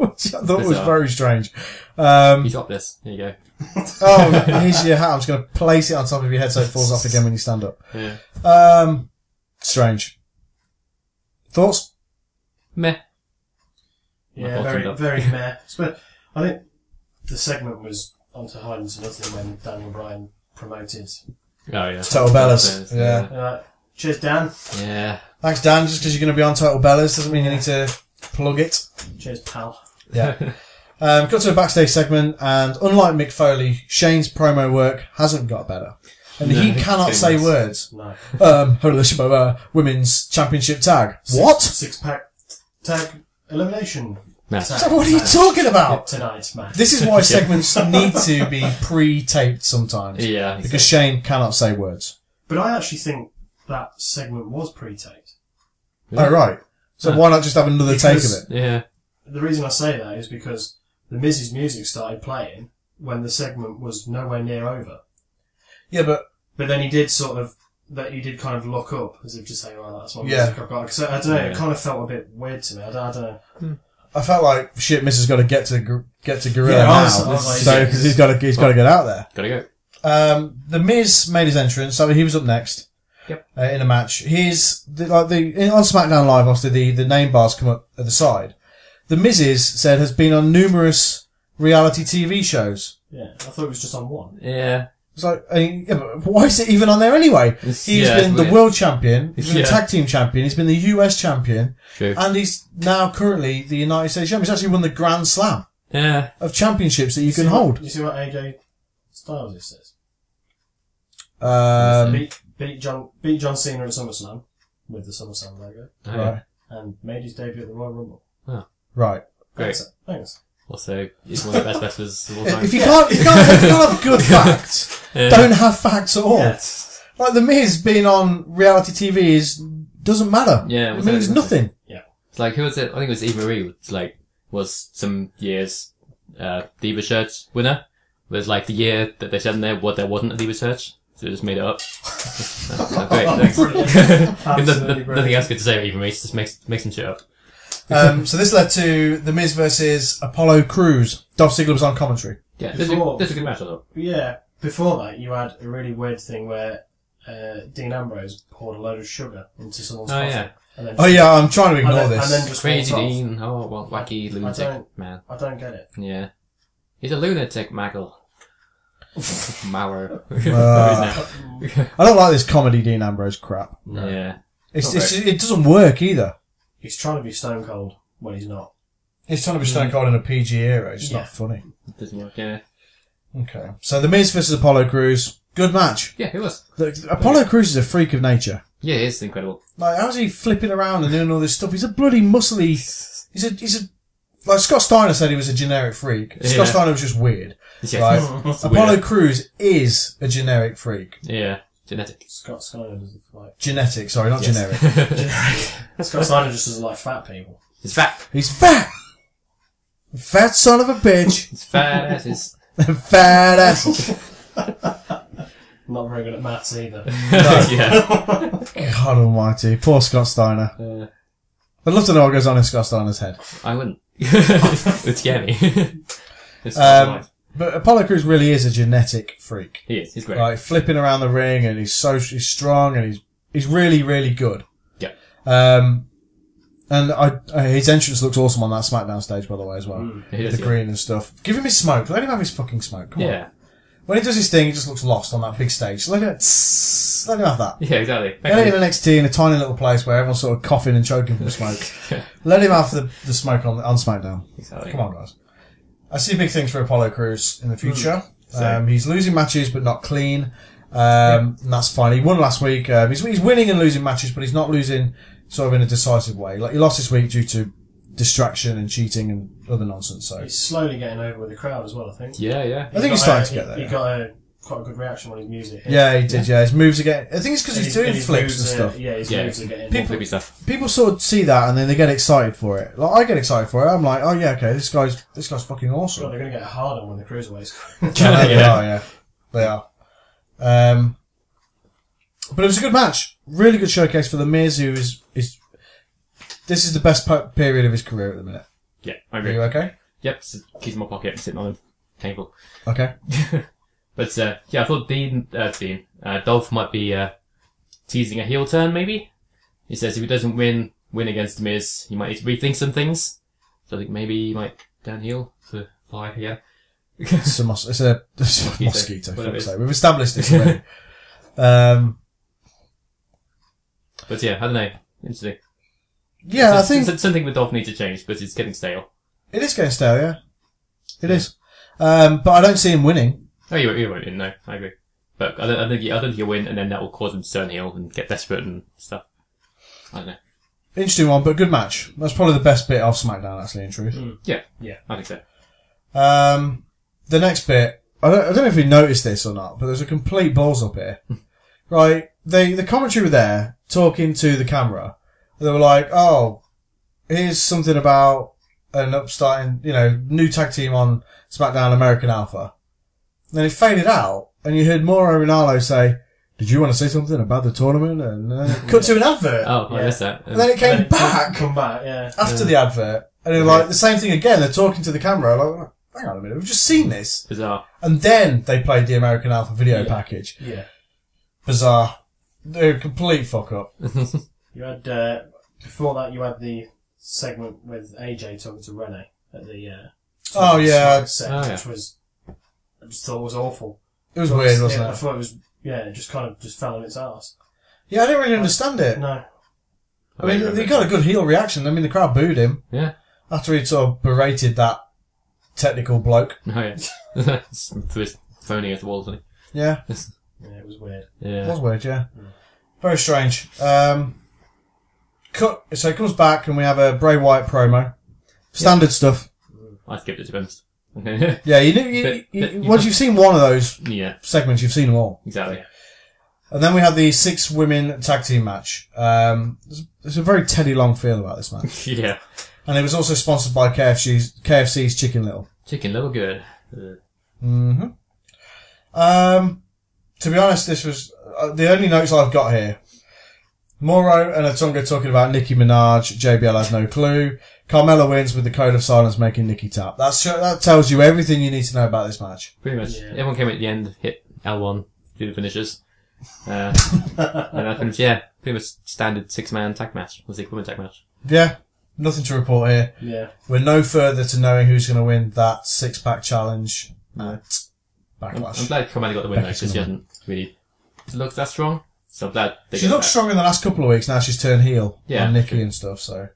which I thought was very strange. You got this. There you go. Oh, here's your hat. I'm just going to place it on top of your head so it falls off again when you stand up. Yeah. Strange. Thoughts? Meh. Yeah, very meh. But I think the segment was onto hiding to nothing when Daniel Bryan promoted. Oh yeah. Total Bellas. Yeah. Cheers, Dan. Yeah. Thanks, Dan. Just because you're going to be on Total Bellas doesn't mean you need to plug it. Cheers, pal. Yeah. Got to a backstage segment, and unlike Mick Foley, Shane's promo work hasn't got better. And he cannot say words. No. Women's Championship tag. What? Six-pack tag elimination. So what are you talking about? Tonight's match. This is why segments need to be pre-taped sometimes. Yeah. Because Shane cannot say words. But I actually think that segment was pre-taped. Oh, right. So why not just have another take of it? Yeah. The reason I say that is because the Miz's music started playing when the segment was nowhere near over. Yeah, but then he did kind of look up as if to say, "Well, that's my music I've got." So I don't know. It kind of felt a bit weird to me. I don't know. I felt like shit. Miz has got to get to Gorilla Yeah, now, I was like, so because he's got to get out there. Gotta go. The Miz made his entrance. So he was up next. Yep. In a match. On SmackDown Live, obviously the name bars come up at the side. The Miz's said has been on numerous reality TV shows. Yeah, I thought it was just on one. Yeah. It's like, but why is it even on there anyway? He's been the world champion, he's been the tag team champion, he's been the US champion, and he's now currently the United States champion. He's actually won the Grand Slam of championships that you can hold. You see what AJ Styles says? Beat John Cena at SummerSlam with the SummerSlam logo, right? And made his debut at the Royal Rumble. Oh. Right. Great. Thanks. Also, he's one of the best wrestlers of all time. If you can't have good facts, don't have facts at all. Yeah. Like The Miz being on reality TV doesn't matter. Yeah, it means nothing. Yeah. It's like, who was it? I think it was Eve Marie. Was some years Diva Search winner. It was like the year that they said in there there wasn't a Diva Search, so they just made it up. Great, thanks. Nothing else good to say about Eve Marie. Just make some shit up. So this led to The Miz versus Apollo Crews. Dolph Ziggler was on commentary. Yeah, this is a good match, I thought. Yeah, before that, you had a really weird thing where Dean Ambrose poured a load of sugar into someone's coffee. Yeah. And then I'm trying to ignore this. And then just Crazy Dean. Oh, well, wacky lunatic man. I don't get it. Yeah. He's a lunatic, Maggle. Mauer. I don't like this comedy Dean Ambrose crap. No. Yeah. It doesn't work either. He's trying to be Stone Cold when he's not. He's trying to be Stone Cold in a PG era. It's not funny. It doesn't work, yeah. Okay. So The Miz versus Apollo Crews. Good match. Yeah, it was. Apollo Crews is a freak of nature. Yeah, it's incredible. Like, how's he flipping around and doing all this stuff? He's a bloody muscly... He's a... Like, Scott Steiner said he was a generic freak. Yeah. Scott Steiner was just weird. Yeah. Right? Apollo Crews is a generic freak. Yeah. Genetic. Scott Steiner doesn't like... Genetic, sorry, not generic. Generic. Scott Steiner just doesn't like fat people. He's fat. He's fat! Fat son of a bitch. He's fat asses. Fat asses. Not very good at maths either. Yeah. God almighty. Poor Scott Steiner. I'd love to know what goes on in Scott Steiner's head. I wouldn't. It'd scare me. But Apollo Crews really is a genetic freak. He is. He's great. Like, flipping around the ring, and he's strong, and he's really, really good. Yeah. And his entrance looks awesome on that SmackDown stage, by the way, as well. With the green and stuff. Give him his smoke. Let him have his fucking smoke. Come on. When he does his thing, he just looks lost on that big stage. Let him have that. Yeah, exactly. Get him in NXT in a tiny little place where everyone's sort of coughing and choking from smoke. Let him have the smoke on SmackDown. Exactly. Come on, guys. I see big things for Apollo Crews in the future. He's losing matches, but not clean. And that's fine. He won last week. He's winning and losing matches, but he's not losing sort of in a decisive way. Like, he lost this week due to distraction and cheating and other nonsense. So he's slowly getting over with the crowd as well, I think. Yeah. I think he's starting to get there. He got quite a good reaction on his music. Yeah, he did. Yeah, his moves are getting. I think it's because he's doing flips and stuff. Yeah, his moves are getting flippy stuff. People sort of see that and then they get excited for it. Like, I get excited for it. I'm like, oh yeah, okay, this guy's fucking awesome. God, they're going to get harder when the cruiserweights. They are. But it was a good match. Really good showcase for The Miz, who is this is the best period of his career at the minute. Yeah, I Are agree. you okay? Yep, keys in my pocket, sitting on a table. Okay. But yeah, I thought Dolph might be teasing a heel turn, maybe. He says if he doesn't win against The Miz, he might need to rethink some things. So I think maybe he might turn heel to fly, yeah. It's a mosquito. Whatever it is. We've established this already. But yeah, I don't know. Interesting. Yeah, I think something with Dolph needs to change, but it's getting stale. it is getting stale. Yeah, it is. But I don't see him winning. Oh, you won't win, no, I agree. But I don't think he'll win, and then that will cause him to turn heel and get desperate and stuff. I don't know. Interesting one, but good match. That's probably the best bit of SmackDown, actually, in truth. Yeah, I think so. The next bit, I don't know if you noticed this or not, but there's a complete balls up here. Right? The commentary were there, talking to the camera. They were like, oh, here's something about an upstarting, new tag team on SmackDown, American Alpha. And then it faded out, and you heard Mauro Ranallo say, did you want to say something about the tournament? And cut to an advert. Oh, I missed that. And then it came back. Come back, yeah. After the advert. And they were like, the same thing again. They're talking to the camera. Like, hang on a minute, we've just seen this. Bizarre. And then they played the American Alpha video package. Yeah. Bizarre. They're a complete fuck up. You had, before that, you had the segment with AJ talking to Renee at the, Oh, yeah. Set, which was, I just thought was awful. It was weird, wasn't it? I thought it was, it just kind of just fell on its arse. Yeah, I didn't really understand it. No. I mean, he got a good heel reaction. I mean, the crowd booed him. Yeah. After he'd sort of berated that technical bloke. Oh, yeah. Threw his phone against the wall, didn't he? Yeah. Yeah, it was weird. Yeah. It was weird, yeah. Very strange. So he comes back and we have a Bray Wyatt promo. Standard stuff. I skipped it, to be honest. Yeah, once you've seen one of those segments, you've seen them all. Exactly. And then we have the 6 women tag team match. There's a very Teddy Long feel about this match. Yeah. And it was also sponsored by KFC's Chicken Little. Chicken Little good. Mm-hmm. To be honest, this was the only notes I've got here. Mauro and Otunga talking about Nicki Minaj. JBL has no clue. Carmella wins with the code of silence making Nicki tap. That tells you everything you need to know about this match. Pretty much. Yeah. Everyone came at the end, hit L1, do the finishers. And I finished, pretty much standard 6-man tag match. Was the women tag match. Yeah. Nothing to report here. Yeah. We're no further to knowing who's going to win that 6-pack challenge at Backlash. I'm glad Carmella got the win though, because she hasn't really looked that strong. So I'm glad they She's looked strong in the last couple of weeks. Now she's turned heel on Nikki and stuff, so.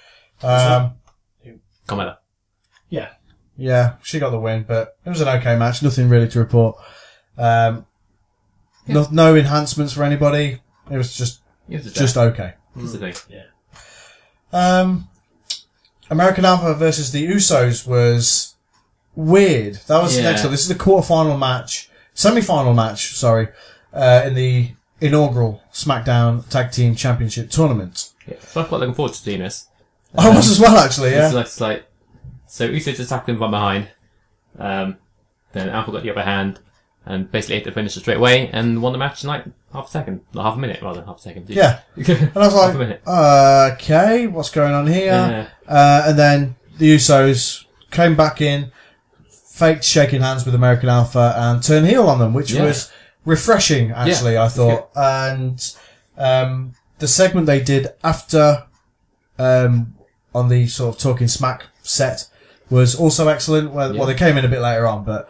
Carmella. Yeah. Yeah, she got the win, but it was an okay match. Nothing really to report. No enhancements for anybody. It was just okay. That's the thing. Yeah. American Alpha versus the Usos was weird. That was next up. This is the semi-final match, in the inaugural SmackDown Tag Team Championship Tournament. Yeah. So I'm quite looking forward to seeing this. I was as well, actually, yeah. It's like, so Usos attacked them from behind, then Alpha got the upper hand, and basically hit the finisher straight away, and won the match in like half a minute. Yeah. And I was like, okay, what's going on here? Yeah. And then the Usos came back in, faked shaking hands with American Alpha, and turned heel on them, which was refreshing, actually, I thought. And the segment they did after on the sort of Talking Smack set was also excellent. Well, they came in a bit later on, but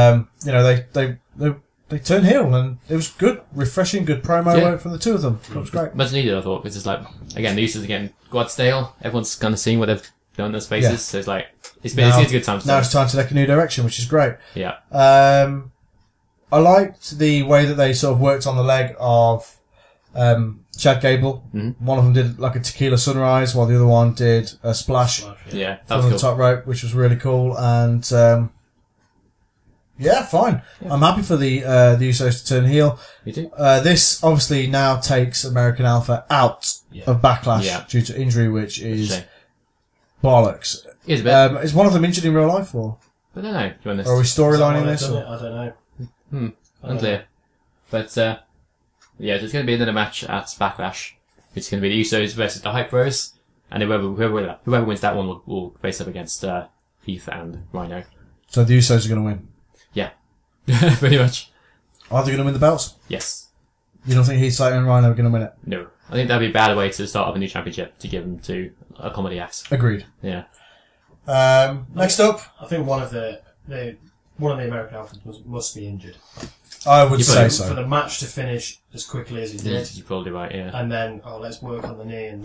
they turned heel, and it was good, refreshing, good promo work from the two of them. It was great. Much needed, I thought, because it's like, again, the Usos are getting quite stale. Everyone's kind of seeing what they've done in their spaces, so it's like, it's a good time. Now it's time to take a new direction, which is great. Yeah. I liked the way that they sort of worked on the leg of Chad Gable. Mm-hmm. One of them did like a tequila sunrise, while the other one did a splash Yeah, that from was the cool. top rope, which was really cool. And fine. Yeah. I'm happy for the Usos to turn heel. Me too. This obviously now takes American Alpha out of Backlash due to injury, which is bollocks. It is a bit. Is one of them injured in real life, or I don't know. To be honest. are we storylining this? I don't know. Unclear. But, there's going to be another match at Backlash. It's going to be the Usos versus the Hype Bros, And whoever wins that one will face up against Heath and Rhino. So the Usos are going to win. Yeah, pretty much. Are they going to win the belts? Yes. You don't think Heath Slater and Rhino are going to win it? No. I think that'd be a bad way to start up a new championship, to give them to a comedy act. Agreed. Yeah. Next up, I think one of the American Alphas must be injured. I would say For so. the match to finish as quickly as it did, You're probably right, yeah. and then let's work on the knee and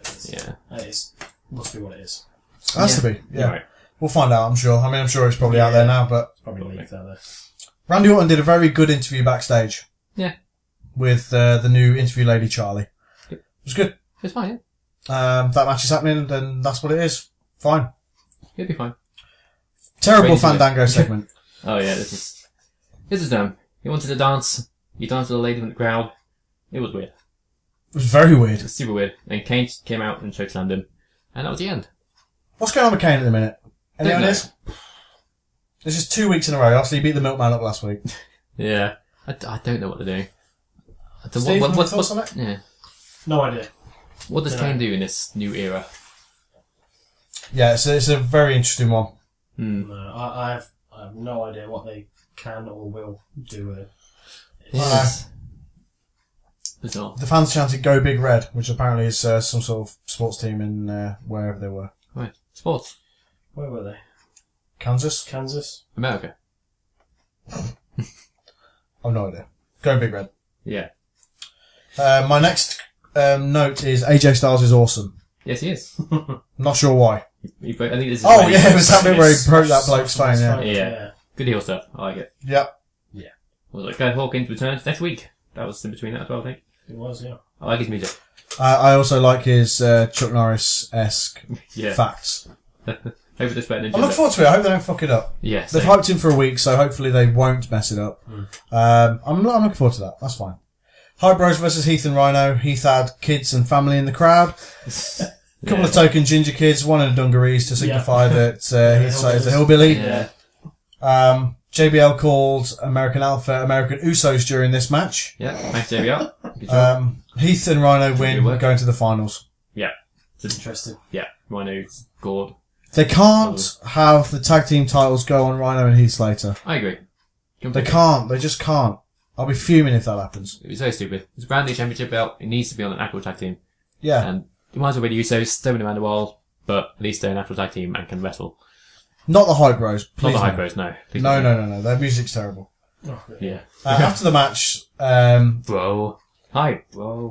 it must be what it is. Has to be. Yeah. You're right. We'll find out, I'm sure. I mean, I'm sure it's probably out there now, but It's probably leaked out there. Randy Orton did a very good interview backstage. Yeah. With the new interview lady, Charlie. Yep. It was good. It's fine, yeah. That match is happening, and that's what it is. Fine. It'll be fine. Terrible Crazy, Fandango segment. Oh yeah, this is dumb. He wanted to dance. He danced with a lady in the crowd. It was weird. It was very weird. It was super weird. And Kane came out and chokeslammed him. And that was the end. What's going on with Kane at the minute? Any Don't know. ideas? This is 2 weeks in a row. After he beat the Milkman up last week. Yeah. I don't know what they're doing. Steve, any thoughts on it? Yeah. No idea. What does No. Kane do in this new era? Yeah, it's a very interesting one. Hmm. No, I have no idea what they can or will do with it. Yes. Bizarre. The fans chanted "Go Big Red," which apparently is some sort of sports team in wherever they were. Right. Sports. Where were they? Kansas? Kansas? America. I've no idea. Go Big Red. Yeah. My next note is AJ Styles is awesome. Yes, he is. Not sure why. I think this is Oh yeah, it was that bit where he broke that bloke's phone. Yeah. Yeah. Good heel stuff. I like it. Yep. Was like Guy Hawkins returns next week. That was in between that as well, I think. It was, yeah. I like his music. I also like his Chuck Norris-esque Yeah. facts. Hope it's better than I look forward to it. I hope they don't fuck it up. Yes. They've hyped him for a week, so hopefully they won't mess it up. I'm looking forward to that. That's fine. Hype Bros versus Heath and Rhino. Heath had kids and family in the crowd. A couple of token ginger kids, one in a dungarees to signify that Heath Slater's a hillbilly. Yeah. JBL called American Alpha American Usos during this match. Yeah. Thanks, JBL. Good job. Heath and Rhino win, going to the finals. Yeah. It's interesting. Yeah. Rhino's gored. They can't have the tag team titles go on Rhino and Heath Slater. I agree. They can't. They just can't. I'll be fuming if that happens. It'd be so stupid. It's a brand new championship belt. It needs to be on an actual tag team. Yeah. And you might as well be the Usos, throw them around the world, but at least they're an actual tag team and can wrestle. Not the Hype Bros. Please Not the no. Hype Bros, no. Please No. Their music's terrible. Oh, Yeah. After the match, Bro. Hi, bro.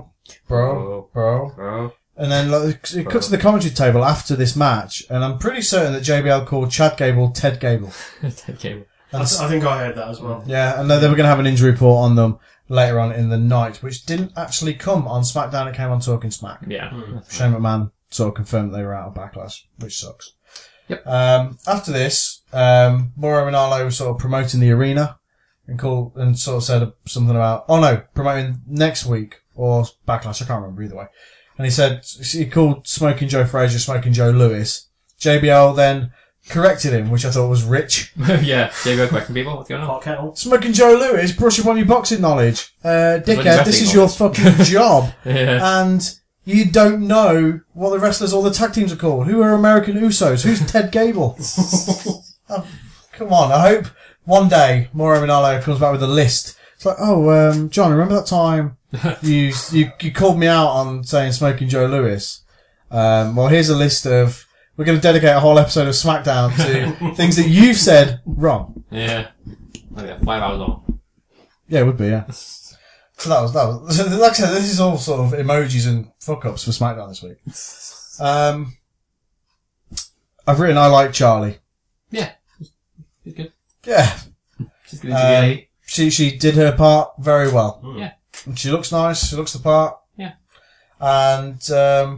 bro. And then it cut to the commentary table after this match, and I'm pretty certain that JBL called Chad Gable Ted Gable. Ted Gable. I think I heard that as well. Yeah, and they were going to have an injury report on them later on in the night, which didn't actually come on SmackDown. It came on Talking Smack. Yeah. Shane McMahon sort of confirmed that they were out of Backlash, which sucks. Yep. After this, Mauro Ranallo was sort of promoting the arena and sort of said something about, promoting next week or Backlash. I can't remember either way. And he called Smoking Joe Frazier Smoking Joe Lewis. JBL then corrected him, which I thought was rich. Yeah. JBL correcting people. What's going on? Hot kettle. Smoking Joe Lewis, brush up on your boxing knowledge. Dickhead, wrestling this is your fucking job. Yeah. And you don't know what the wrestlers or the tag teams are called. Who are American Usos? Who's Ted Gable? Come on, I hope one day Mauro Ranallo comes back with a list. It's like, John, remember that time you called me out on saying Smoking Joe Lewis? Well, here's a list of, we're going to dedicate a whole episode of SmackDown to things that you've said wrong. Yeah. Oh, yeah. 5 hours long. Yeah, it would be, yeah. So that was, like I said, this is all sort of emojis and fuck-ups for SmackDown this week. I've written I like Charlie. Yeah. She's good. Yeah. She's good into She did her part very well. Yeah. And she looks nice, she looks the part. Yeah. And, so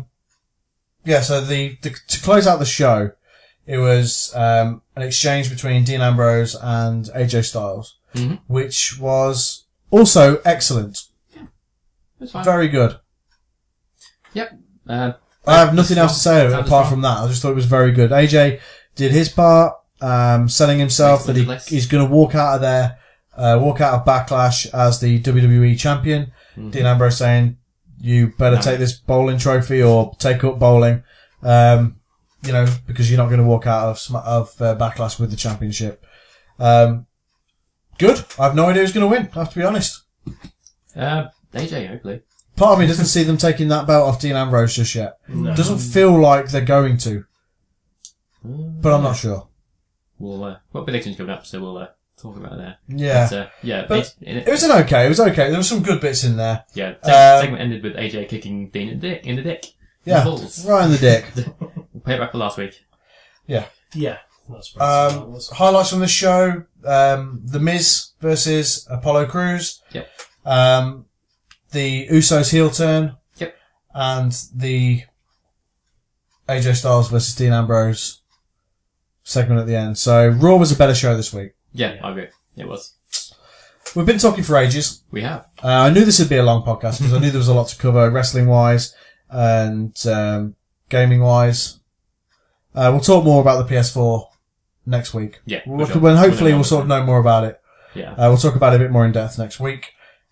to close out the show, it was, an exchange between Dean Ambrose and AJ Styles, which was also excellent. That's fine. Very good. Yep. I have nothing else to say apart from that. I just thought it was very good. AJ did his part, selling himself that he's going to walk out of there, walk out of Backlash as the WWE champion. Dean Ambrose saying, you better take this bowling trophy or take up bowling. Because you're not going to walk out of Backlash with the championship. Good. I have no idea who's going to win, I have to be honest. AJ, hopefully. Part of me doesn't see them taking that belt off Dean Ambrose just yet. No. Doesn't feel like they're going to. But I'm not sure. Well, predictions coming up, so we'll talk about that. Yeah. But, it was okay. It was okay. There were some good bits in there. Yeah. Segment ended with AJ kicking Dean in the dick. Yeah. In the balls. Right in the dick. We'll pay it back for last week. Yeah. That's right. Highlights from the show. The Miz versus Apollo Crews. Yep. The Usos heel turn. Yep. And the AJ Styles versus Dean Ambrose segment at the end. So Raw was a better show this week. Yeah, I agree. It was. We've been talking for ages. We have. I knew this would be a long podcast because I knew there was a lot to cover wrestling wise and gaming wise. We'll talk more about the PS4 next week. Yeah. When hopefully we'll sort of know more about it. Yeah. We'll talk about it a bit more in depth next week.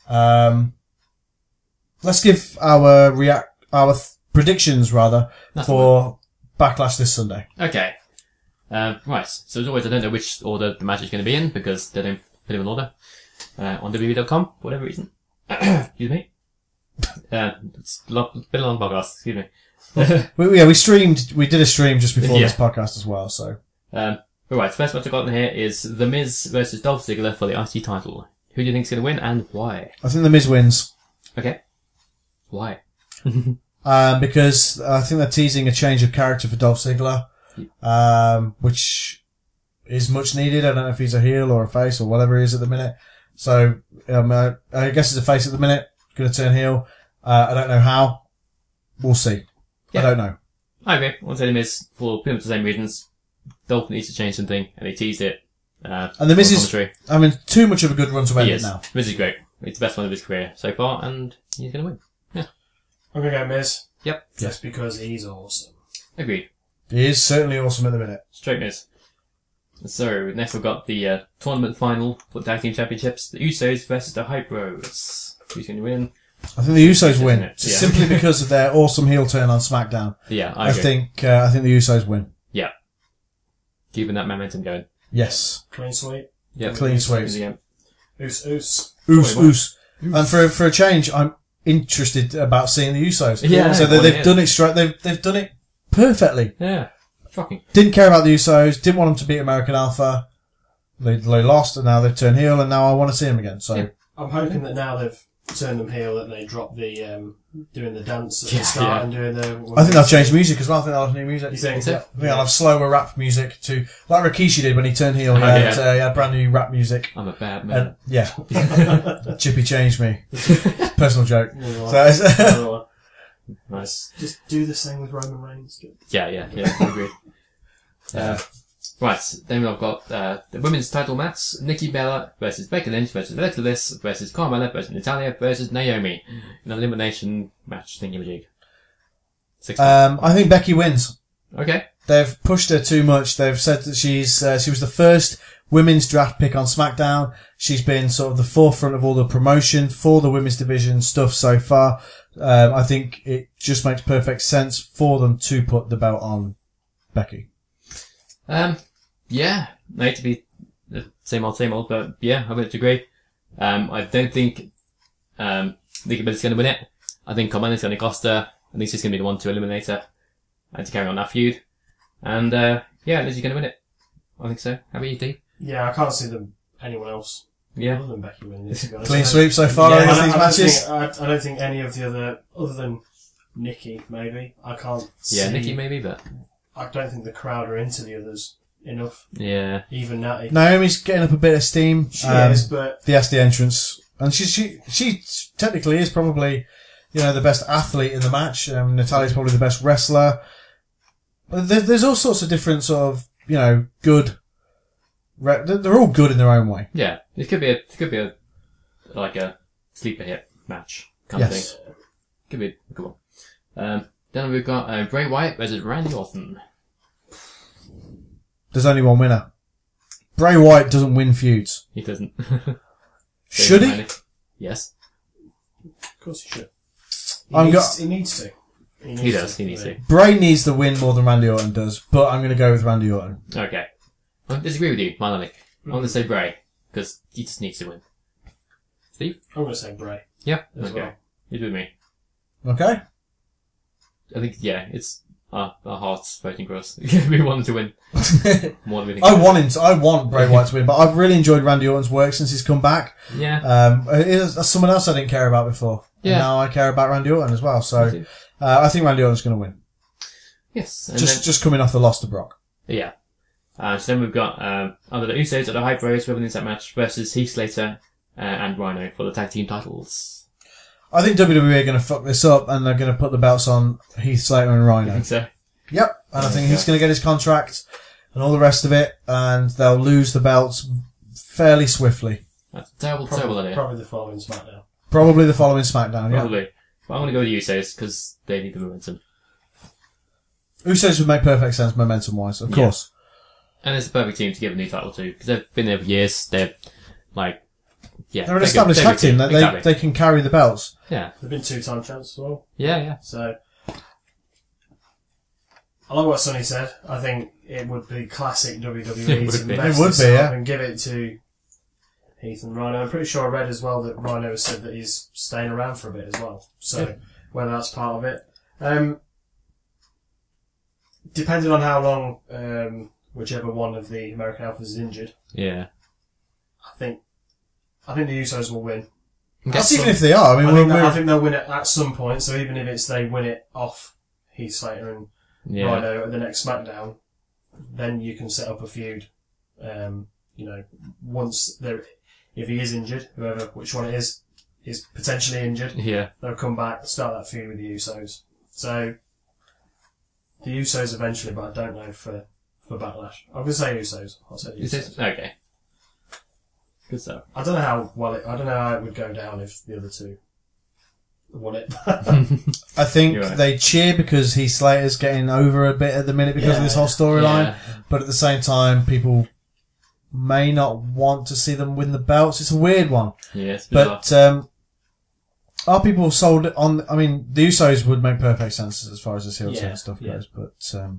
Let's give our predictions rather for Backlash this Sunday. Okay. Right. So as always, I don't know which order the match is going to be in because they don't put them in order on WWE.com for whatever reason. Excuse me. It's been a long podcast. Excuse me. We did a stream just before this podcast as well. So. Alright, first match I've got in here is The Miz versus Dolph Ziggler for the IC title. Who do you think is going to win and why? I think The Miz wins. Okay. Why? Because I think they're teasing a change of character for Dolph Ziggler, which is much needed. I don't know if he's a heel or a face or whatever he is at the minute. So, I guess he's a face at the minute. Going to turn heel. I don't know how. We'll see. Yeah. I don't know. I agree. I want to say The Miz for pretty much the same reasons. Dolph needs to change something, and they teased it. And The Miz is, too much of a good run to end it now. Miz is great. It's the best one of his career so far, and he's going to win. Yeah. I'm going to go Miz. Yep. Just because he's awesome. Agreed. He is certainly awesome at the minute. Straight Miz. So, next we've got the tournament final for the Tag Team Championships. The Usos versus the Hype Bros. Who's going to win? I think the Usos win. Yeah. Simply because of their awesome heel turn on SmackDown. Yeah, I agree. think the Usos win. Yeah. Keeping that momentum going. Yes. Clean sweep. Yeah. Clean sweep. Oos. And for a change, I'm interested about seeing the Usos. Yeah. So they've done it straight. They've done it perfectly. Yeah. Shocking. Didn't care about the Usos. Didn't want them to beat American Alpha. They lost, and now they've turned heel, and now I want to see them again. So yeah. I'm hoping that now they've turned them heel, that they drop the doing the dance at the start and doing the. I think they'll change music as well. I think they'll have new music. You think so? I think they'll have slower rap music to like Rikishi did when he turned heel. He had brand new rap music. I'm a bad man. Chippy changed me. Personal joke. Nice. Just do the same with Roman Reigns. Yeah, I agree. Right, then I've got the women's title match: Nikki Bella versus Becky Lynch versus Alexa Bliss versus Carmella versus Natalya versus Naomi in an elimination match thingamajig. I think Becky wins. Okay. They've pushed her too much. They've said that she was the first women's draft pick on SmackDown. She's been sort of the forefront of all the promotion for the women's division stuff so far. I think it just makes perfect sense for them to put the belt on Becky. Yeah, I hate to be the same old, but yeah, I would agree. I don't think, Nikki Bella's going to win it. I think Carmella's going to cost her. I think she's going to be the one to eliminate her and to carry on that feud. And, Lizzie's going to win it. I think so. How about you, D? Yeah, I can't see anyone else. Yeah. Other than Becky winning this. Clean sweep so far against these matches. I don't think any of the other than Nikki, maybe. I can't see. Yeah, Nikki maybe, but I don't think the crowd are into the others enough. Yeah. Even Natty. Naomi's getting up a bit of steam. She is, but the SD entrance, and she technically is probably, the best athlete in the match. Natalya's probably the best wrestler. There's all sorts of different sort of, good. They're all good in their own way. Yeah, it could be like a sleeper hit match kind of thing. Could be a good one. Then we've got Bray Wyatt versus Randy Orton. There's only one winner. Bray Wyatt doesn't win feuds. He doesn't. Should he? Yes. Of course he should. He needs to. He does. He needs to. Bray needs the win more than Randy Orton does, but I'm going to go with Randy Orton. Okay. I disagree with you, finally. I'm going to say Bray, because he just needs to win. Steve? I'm going to say Bray. Yeah. As Okay. well. You're with me. Okay. I think, yeah, it's our hearts voting for us. We want him to win more than we think. I want Bray Wyatt to win, but I've really enjoyed Randy Orton's work since he's come back. Yeah. That's someone else I didn't care about before. Yeah. And now I care about Randy Orton as well. So I think Randy Orton's going to win. Yes. And Just coming off the loss to Brock. yeah. So then we've got under the Usos at the Hype Bros women's that match versus Heath Slater and Rhino for the tag team titles. I think WWE are going to fuck this up and they're going to put the belts on Heath Slater and Rhino. I think so. Yep. And I think he's going to get his contract and all the rest of it, and they'll lose the belts fairly swiftly. That's a terrible idea. Probably the following SmackDown. Probably the following SmackDown, yeah. Probably. But I'm going to go with the Usos because they need the momentum. Usos would make perfect sense momentum-wise, of course. And it's the perfect team to give a new title to because they've been there for years. They're like, yeah. They're an established tag team. They can carry the belts. Yeah. They've been 2-time champs as well. Yeah. So, I like what Sonny said. I think it would be classic WWE to invest this up and give it to Heath and Rhino. I'm pretty sure I read as well that Rhino has said that he's staying around for a bit as well. So, whether that's part of it. Depending on how long whichever one of the American Alphas is injured, Yeah. I think the Usos will win. That's even if they are. I think they'll win it at some point. So even if it's they win it off Heath Slater and Rhino at the next SmackDown, then you can set up a feud. Once if he is injured, which one it is potentially injured. Yeah. They'll come back, start that feud with the Usos. So the Usos eventually, but I don't know for Backlash. I'm going to say Usos. I'll say Usos. Okay. Good stuff. I don't know how it would go down if the other two won it. I think they cheer because Heath Slater's getting over a bit at the minute because of this whole storyline. Yeah. But at the same time, people may not want to see them win the belts. It's a weird one. Yes, but are people sold on? I mean, the Usos would make perfect sense as far as this heel turn stuff goes. But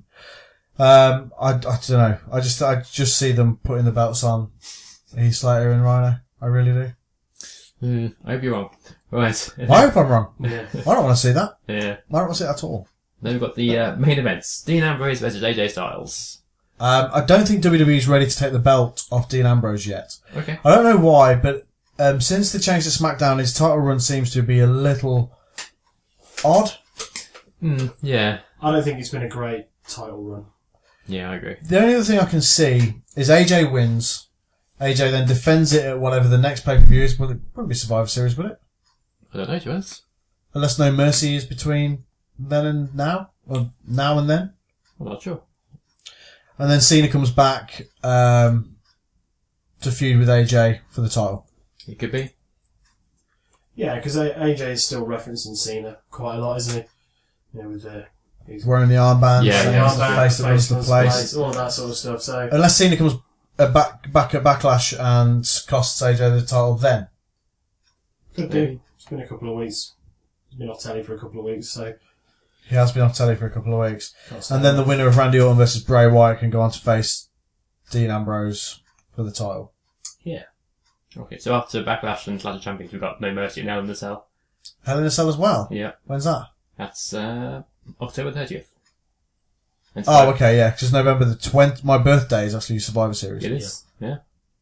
I don't know. I just see them putting the belts on Heath Slater and Rhino. I really do. I hope you're wrong. Right. I hope I'm wrong. Yeah. I don't want to see that. Yeah. I don't want to see it at all. Then we've got the main events. Dean Ambrose versus AJ Styles. I don't think WWE is ready to take the belt off Dean Ambrose yet. Okay. I don't know why, but since the change to SmackDown, his title run seems to be a little odd. Yeah. I don't think it's been a great title run. Yeah, I agree. The only other thing I can see is AJ wins. AJ then defends it at whatever the next pay-per-view is. Well, it wouldn't be Survivor Series, would it? I don't know, to us. Unless No Mercy is between then and now? Or now and then? I'm not sure. And then Cena comes back to feud with AJ for the title. It could be. Yeah, because AJ is still referencing Cena quite a lot, isn't he? With he's wearing the armband, the face that runs the place, all that sort of stuff. So unless Cena comes back at Backlash and costs AJ the title, then could do. It's been a couple of weeks. He's been off telly for a couple of weeks, so he has been off telly for a couple of weeks. And then the winner of Randy Orton versus Bray Wyatt can go on to face Dean Ambrose for the title. Yeah. Okay, so after Backlash and Clash of Champions, we've got No Mercy and Hell in the Cell. Hell in a Cell as well? Yeah. When's that? That's October 30th. Oh, okay, yeah, because November the 20th, my birthday is actually Survivor Series. It is, yeah.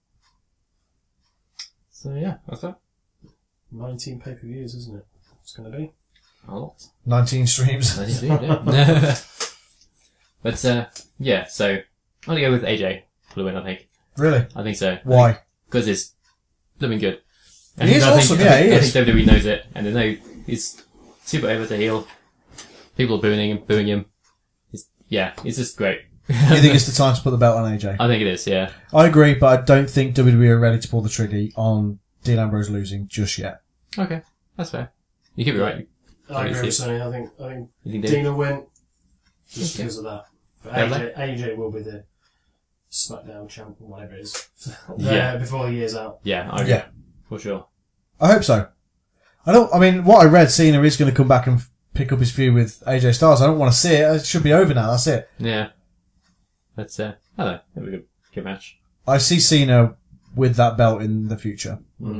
So, yeah, that's that. 19 pay-per-views, isn't it? It's going to be a lot. 19 streams. 19 streams, yeah. But, yeah, so I'm going to go with AJ for the win, I think. Really? I think so. Why? Because it's looking good. And he is awesome, he is. I think WWE knows it, and they know he's super over to heel. People are booing him. It's just great. You think it's the time to put the belt on AJ? I think it is, yeah. I agree, but I don't think WWE are ready to pull the trigger on Dean Ambrose losing just yet. Okay, that's fair. You could be right. I agree with Sonny. I think you think Dean will win just because of that. But AJ will be the SmackDown champion, whatever it is, before the year's out. Yeah, I agree. For sure. I hope so. I mean, what I read, Cena is going to come back and pick up his feud with AJ Styles. I don't want to see it. It should be over now. That's it. Yeah. That's, I don't know. It'll be a good match. I see Cena with that belt in the future.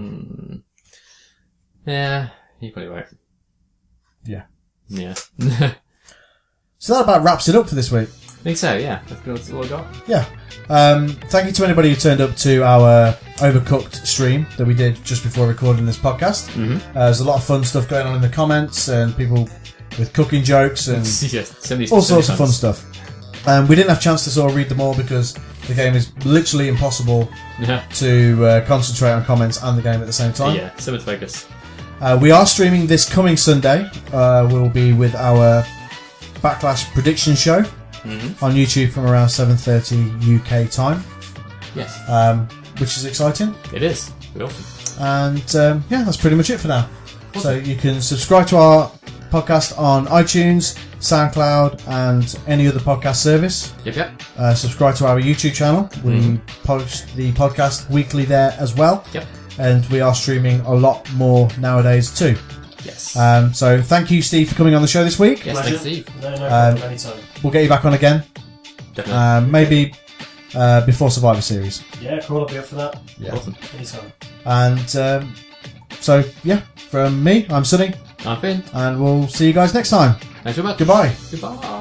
Yeah, you probably won't. Yeah. Yeah. So that about wraps it up for this week. I think so, yeah. That's all I got. Yeah. Thank you to anybody who turned up to our Overcooked stream that we did just before recording this podcast. There's a lot of fun stuff going on in the comments and people with cooking jokes and all sorts of fun stuff. We didn't have a chance to sort of read them all because the game is literally impossible to concentrate on comments and the game at the same time. Yeah, so much focus. We are streaming this coming Sunday. We'll be with our Backlash prediction show on YouTube from around 7:30 UK time. Yes. Which is exciting. It is. Pretty awesome. And yeah, that's pretty much it for now. Awesome. So you can subscribe to our podcast on iTunes, SoundCloud, and any other podcast service. Yep. Subscribe to our YouTube channel. We post the podcast weekly there as well. Yep. And we are streaming a lot more nowadays too. Yes. So thank you, Steve, for coming on the show this week. Yes, thanks, Steve. No problem, anytime. We'll get you back on again. Definitely. Maybe before Survivor Series. Yeah, cool, I'll be up for that. Yeah. Awesome. Anytime. And so, yeah, from me, I'm Sonny. I'm Finn. And we'll see you guys next time. Thanks very much. Goodbye. Goodbye.